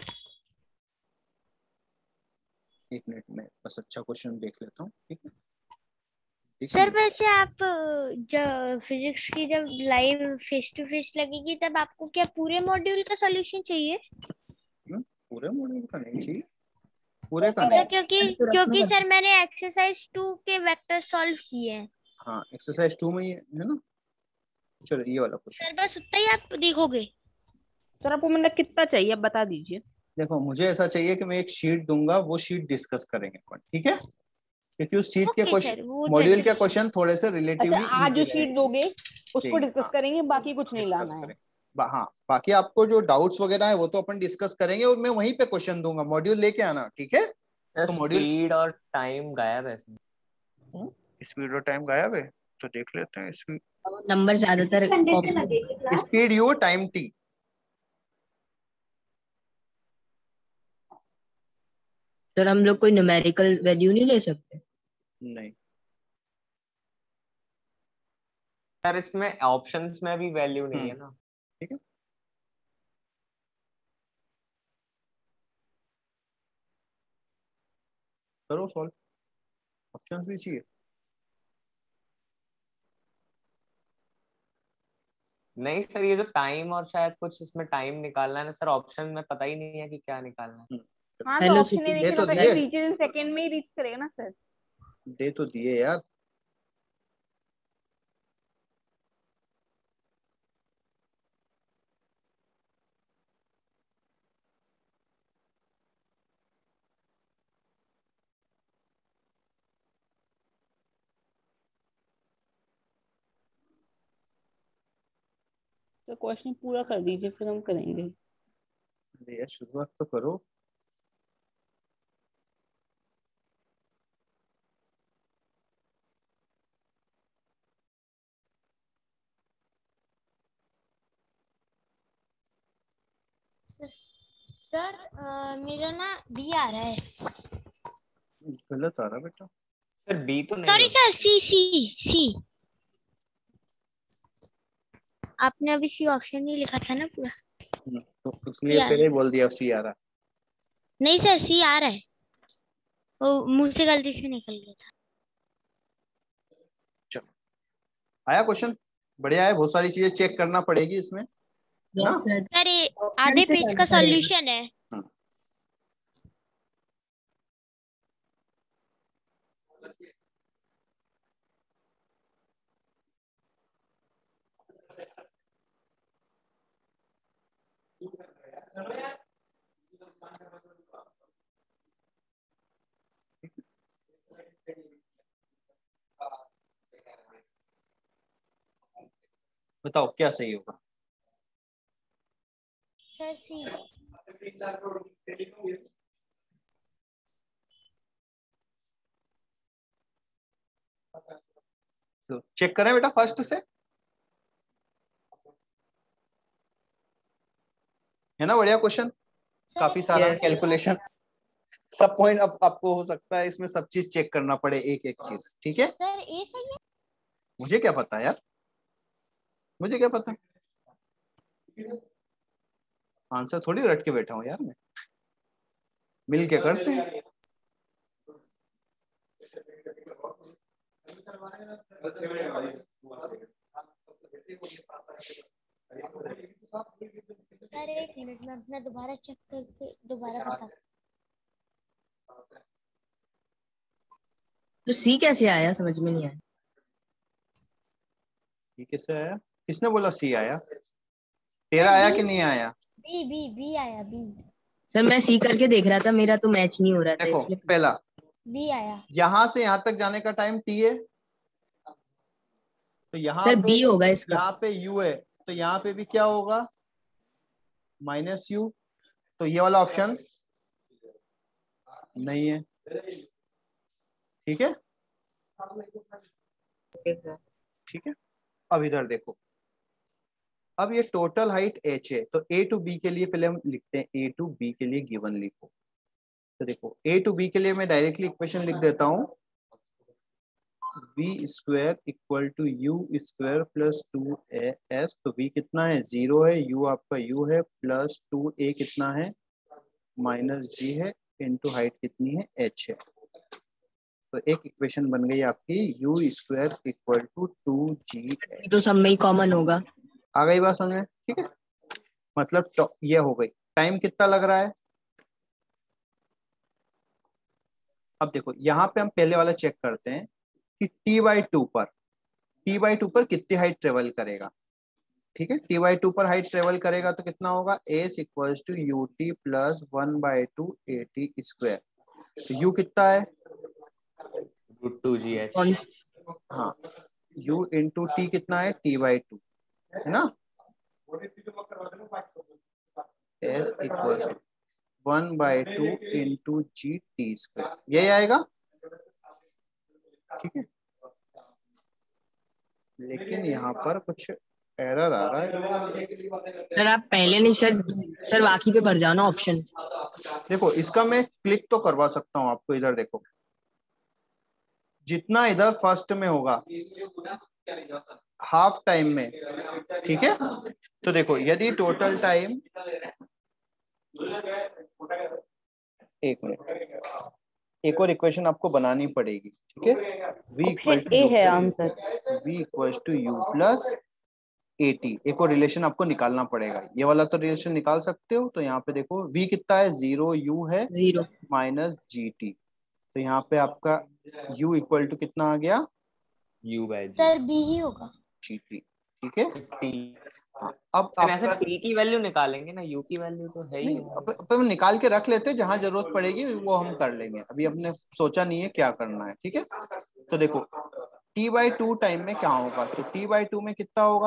एक मिनट में बस अच्छा क्वेश्चन देख लेता हूँ। ठीक है सर वैसे आप जब फिजिक्स की जब लाइव फेस टू फेस लगेगी तब आपको क्या पूरे मॉड्यूल का सॉल्यूशन चाहिए? पूरे मॉड्यूल का नहीं चाहिए, पूरे का अच्छा, नहीं। क्योंकि सर मैंने एक्सरसाइज 2 के वेक्टर सॉल्व किए हैं। हाँ एक्सरसाइज 2 में ही है ना। चलो ये वाला क्वेश्चन सर बस उतना ही आप देखोगे? सर आपको मतलब कितना चाहिए आप बता दीजिए। देखो मुझे ऐसा चाहिए कि मैं एक शीट दूंगा, वो शीट डिस्कस करेंगे अपन। ठीक है, क्योंकि उस शीट के क्वेश्चन मॉड्यूल के क्वेश्चन थोड़े से रिलेटिवली अच्छा, आज जो शीट दोगे उसको डिस्कस करेंगे, बाकी कुछ नहीं लाना है। हाँ बाकी आपको जो डाउट्स वगैरह है वो तो अपन डिस्कस करेंगे और मैं वहीं पे क्वेश्चन दूंगा। मॉड्यूल लेके आना, ठीक है। तो स्पीड और टाइम गायब है। स्पीड और टाइम गायब है, तो देख लेते हैं। स्पीड नंबर ज्यादातर speed U, time T. Sir हम लोग कोई न्यूमेरिकल वैल्यू नहीं ले सकते? नहीं सर इसमें ऑप्शंस में भी वैल्यू नहीं है ना। ठीक है, करो सॉल्व, ऑप्शंस भी चाहिए। नहीं सर, ये जो टाइम और शायद कुछ इसमें टाइम निकालना है ना सर, ऑप्शन में पता ही नहीं है कि क्या निकालना है। हाँ तो हेलो ऑप्शन ही दे देखिए तो तो दिए, रीचेज इन सेकंड में ही रीच करेगा ना सर। दे तो दिए यार। तो क्वेश्चन पूरा कर दीजिए फिर हम करेंगे। अरे यार शुरुआत तो करो। सर मेरा ना बी आ रहा है। गलत आ रहा बेटा। सर बी तो नहीं सॉरी होता। Sir, C C C. आपने अभी सी ऑप्शन नहीं लिखा था ना पूरा। तो इसलिए यार पहले ही बोल दिया सी आ रहा। नहीं सर, सी आ रहा है, वो मुंह से गलती से निकल गया था। चलो आया क्वेश्चन, बढ़िया है। बहुत सारी चीजें चेक करना पड़ेगी इसमें, है ना? सर ये आधे पेज का सॉल्यूशन है। बताओ क्या सही होगा। Sir C. तो चेक करें बेटा फर्स्ट से, है ना? बढ़िया क्वेश्चन, काफी सारा कैलकुलेशन, सब पॉइंट अब आपको हो सकता है इसमें सब चीज चेक करना पड़े, एक एक चीज। ठीक है, सर ए सही है। मुझे क्या पता यार, मुझे क्या पता, आंसर थोड़ी रट के बैठा हूं यार मैं, मिल के करते हैं। सर एक मिनट में अपना दोबारा चेक करके दोबारा बता। तो सी कैसे आया, समझ में नहीं आया। सी कैसे आया? किसने बोला सी आया? तेरा आया कि नहीं आया? बी बी बी आया, बी। सर मैं सी करके देख रहा था, मेरा तो मैच नहीं हो रहा था देखो इसलिए। पहला बी आया। यहां से यहां तक जाने का टाइम टी है, तो यहाँ सर पे बी होगा इसका। यहाँ पे यू है, तो यहाँ पे भी क्या होगा, माइनस यू। तो ये वाला ऑप्शन नहीं है। ठीक है, ठीक है। अब इधर देखो, अब ये टोटल हाइट h है, तो a टू b के लिए पहले हम लिखते हैं, a टू b के लिए गिवन लिखो। तो देखो a टू b के लिए मैं डायरेक्टली इक्वेशन लिख देता हूँ, v square equal to u square plus 2as। तो v कितना है, 0 है, u आपका u है, प्लस 2a कितना है, माइनस g है, इनटू हाइट कितनी है, h है। तो एक इक्वेशन बन गई आपकी u square equal to 2g। तो सब में ही कॉमन होगा। आ गई बात समझ में? ठीक है, मतलब ये हो गई। टाइम कितना लग रहा है, अब देखो यहाँ पे हम पहले वाला चेक करते हैं कि t/2 पर, t/2 पर कितनी हाइट ट्रेवल करेगा। ठीक है, t/2 पर हाइट ट्रेवल करेगा तो कितना होगा, s equals to u t plus 1/2 at square. तो u कितना है, √2gh। हाँ, u इंटू टी कितना है, t/2 है ना। s equals to 1/2 into g t square, यही आएगा। ठीक है, लेकिन यहाँ पर कुछ एरर आ रहा है। सर आप पहले नहीं सर बाकी पे भर जाओ ना ऑप्शन। देखो इसका मैं क्लिक तो करवा सकता हूँ आपको, इधर देखो जितना इधर फर्स्ट में होगा हाफ टाइम में, ठीक है। तो देखो यदि टोटल टाइम, एक मिनट, एक और इक्वेशन आपको बनानी पड़ेगी, ठीक है। v equal to you plus AT, एक और रिलेशन आपको निकालना पड़ेगा। ये वाला तो रिलेशन निकाल सकते हो। तो यहाँ पे देखो v कितना है, 0, u है 0 माइनस GT। तो यहाँ पे आपका u इक्वल टू कितना आ गया, u बाय g। सर बी ही होगा GT, ठीक है। हाँ, अब ऐसे आपका t की वैल्यू निकालेंगे ना, u की वैल्यू तो है ही। अब निकाल के रख लेते, जहां जरूरत पड़ेगी वो हम कर लेंगे। अभी हमने सोचा नहीं है क्या करना है, ठीक है। तो देखो t/2 टाइम में क्या होगा, तो t/2 में कितना होगा,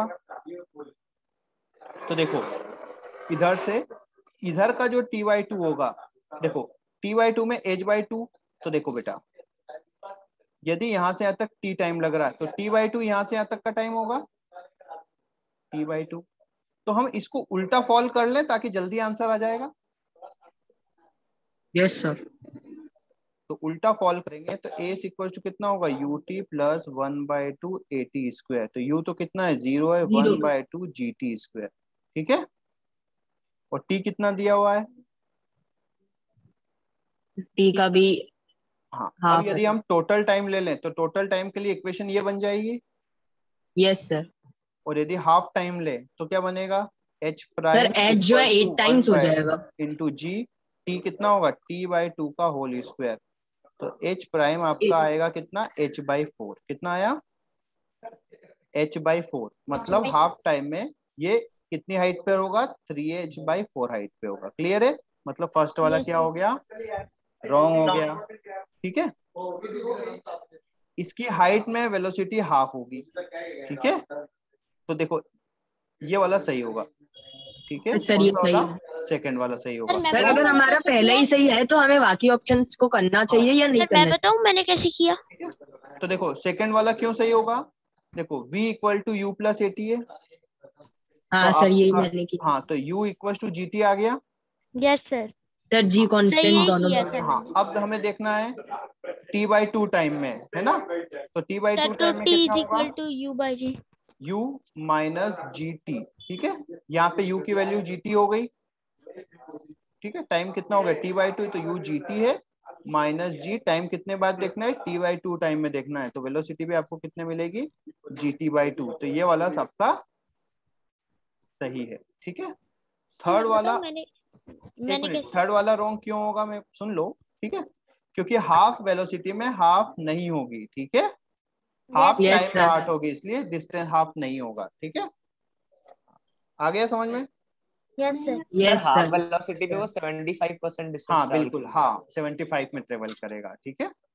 तो देखो इधर से इधर का जो t/2 होगा, देखो t/2 में h/2। तो देखो बेटा यदि यहां से यहाँ तक t टाइम लग रहा है तो t/2 यहां से यहाँ तक का टाइम होगा t/2। तो हम इसको उल्टा फॉल कर लें ताकि जल्दी आंसर आ जाएगा। Yes sir. तो उल्टा फॉल करेंगे तो a इक्वल टू कितना होगा, ut प्लस 1/2 AT स्क्वायर। तो u तो कितना है, 0 है, 1/2 GT स्क्वायर, ठीक है। और t कितना दिया हुआ है, t का भी हाँ। हाँ अब यदि हम टोटल टाइम ले लें तो टोटल टाइम के लिए इक्वेशन ये बन जाएगी। Yes sir. और यदि हाफ टाइम ले तो क्या बनेगा, h सर प्राइम h जो है 8 टाइम्स हो जाएगा इंटू g। t कितना होगा, t/2 का होल स्क्वायर। तो h प्राइम आपका आएगा कितना, h/4। कितना आया, h/4। मतलब हाफ टाइम में ये कितनी हाइट पे होगा, 3h/4 हाइट पे होगा। क्लियर है, मतलब फर्स्ट वाला क्या हो गया, रॉन्ग हो गया, ठीक है। इसकी हाइट में वेलोसिटी हाफ होगी, ठीक है। तो देखो ये वाला सही होगा, ठीक है। सर ये सही है। सेकंड वाला सही होगा। सर अगर हमारा पहला ही सही है तो हमें बाकी ऑप्शंस को करना चाहिए या नहीं करना चाहिए? मैं बताऊं मैंने कैसे किया। तो देखो सेकंड वाला क्यों सही होगा, देखो v equal to u plus AT है। हाँ तो सर यही मैंने किया। हाँ, तो u इक्वल टू GT आ गया। Yes sir. Sir ji constant दोनों में। हाँ, अब हमें देखना है t/2 टाइम में, है ना। तो t/2 टाइम में कितना होगा, u माइनस GT, ठीक है। यहाँ पे u की वैल्यू GT हो गई, ठीक है। टाइम कितना हो गया, t/2, तो u GT है माइनस g। टाइम कितने बाद देखना है, t/2 टाइम में देखना है। तो वेलोसिटी भी आपको कितने मिलेगी, GT/2। तो ये वाला सबका सही है, ठीक है। थर्ड वाला, थर्ड वाला रॉन्ग क्यों होगा, मैं सुन लो, ठीक है। क्योंकि हाफ वेलोसिटी में हाफ नहीं होगी, ठीक है। हाफ टाइम में हाफ होगी, इसलिए डिस्टेंस हाफ नहीं होगा, ठीक है। आ गया समझ में? Yes sir. Yes half sir. Velocity पे वो 75% डिस्टेंस, हाँ बिल्कुल, हाँ 75 में ट्रेवल करेगा, ठीक है।